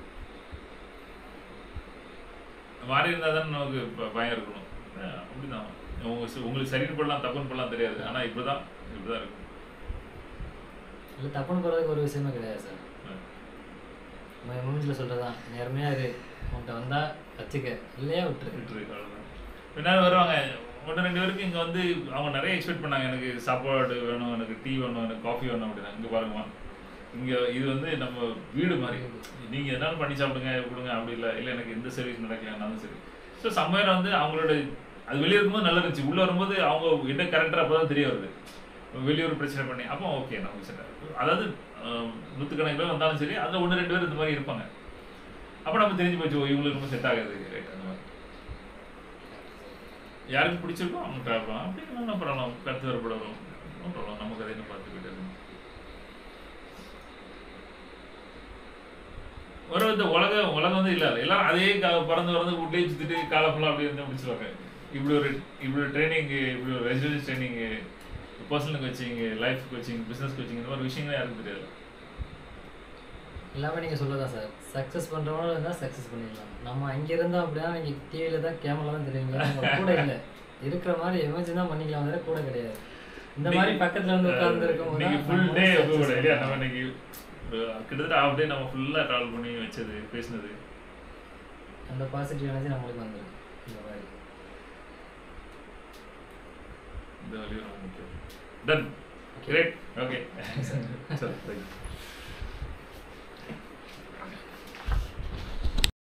மாறி இருந்தால் தான் நமக்கு பயம் இருக்கணும். அப்படி தான் உங்களுக்கு சரின்னு பண்ணலாம், தப்புன்னு பண்ணலாம் தெரியாது. ஆனால் இப்படி தான் இருக்கும். இல்லை, தப்புன்னு போகிறதுக்கு ஒரு விஷயமே கிடையாது சார். நம்ம மூஞ்சில் சொல்கிறதான் நேர்மையாக இரு, உன்கிட்ட வந்தால் வச்சுக்க, இல்லையா விட்டுரு. அவ்வளோதான். பின்னாடி வருவாங்க 1-2 பேருக்கு. இங்கே வந்து அவங்க நிறைய எக்ஸ்பெக்ட் பண்ணாங்க, எனக்கு சாப்பாடு வேணும், எனக்கு டீ வேணும், எனக்கு காஃபி வேணும் அப்படின்னா. இங்கே பாருங்கம்மா, இங்கே இது வந்து நம்ம வீடு மாதிரி. நீங்கள் எதனாலும் பண்ணி சாப்பிடுங்க கொடுங்க, அப்படி இல்லை. இல்லை எனக்கு எந்த சர்வீஸ் நடக்கலனாலும் சரி. ஸோ சம்மர் வந்து அவங்களோட அது வெளியே இருக்கும்போது நல்லா இருந்துச்சு. உள்ளே வரும்போது அவங்க என்ன கரெக்டாக அப்போ தான் தெரிய வருது. வெளியூர் பிரச்சனை பண்ணி அப்போ ஓகே நமக்கு சரி. அதாவது 100கணக்கில் பேர் வந்தாலும் சரி, அதில் 1-2 பேர் இந்த மாதிரி இருப்பாங்க. அப்போ நம்ம தெரிஞ்சு போச்சு, இவங்களுக்கு ரொம்ப செட் ஆகாது. ரைட், அந்த மாதிரி யாருக்கு பிடிச்சிருக்கோ அவங்க ட்ராவல் பண்ணலாம். அப்படி என்ன பண்ணலாம், கருத்து வேறுபடலாம், பண்ணலாம். நமக்கு அதை என்ன பார்த்துக்கிட்டு இருக்கணும். ஒரு இந்த உலகம் வந்து இல்லை, எல்லாரும் அதே பறந்து வீட்லேயே சுற்றிட்டு காலை ஃபுல்லாக அப்படி வந்து முடிச்சுருவாங்க. இப்படி ஒரு ட்ரைனிங்கு, இப்படி ஒரு ரெசிடென்ஸ் ட்ரைனிங்கு, personal coaching, life coaching, business coaching, இந்த மாதிரி விஷயங்களே யாருக்கும் தெரியாது. எல்லாமே நீங்கள் சொல்லதான் சார். சக்ஸஸ் பண்ணுறவங்களும் இருந்தால் சக்ஸஸ் பண்ணிடலாம். நம்ம அங்கே இருந்தால் அப்படின்னா நீங்கள் டிவியில் தான் கேமரா தான் தெரியுங்களா, கூட இல்லை இருக்கிற மாதிரி எமர்ஜென்சி தான் பண்ணிக்கலாம், வேறு கூட கிடையாது. இந்த மாதிரி பக்கத்தில் வந்து உட்கார்ந்து இருக்கும் நீங்கள் ஃபுல் டே கூட இல்லையா, நம்ம இன்னைக்கு கிட்டத்தட்ட ஹாஃப் டே நம்ம ஃபுல்லாக ட்ராவல் பண்ணி வச்சது, பேசினது, அந்த பாசிட்டிவ் எனர்ஜி நம்மளுக்கு வந்துடும். இந்த மாதிரி இந்த வழியும் ரொம்ப முக்கியம். Done, great, okay sir, thank you.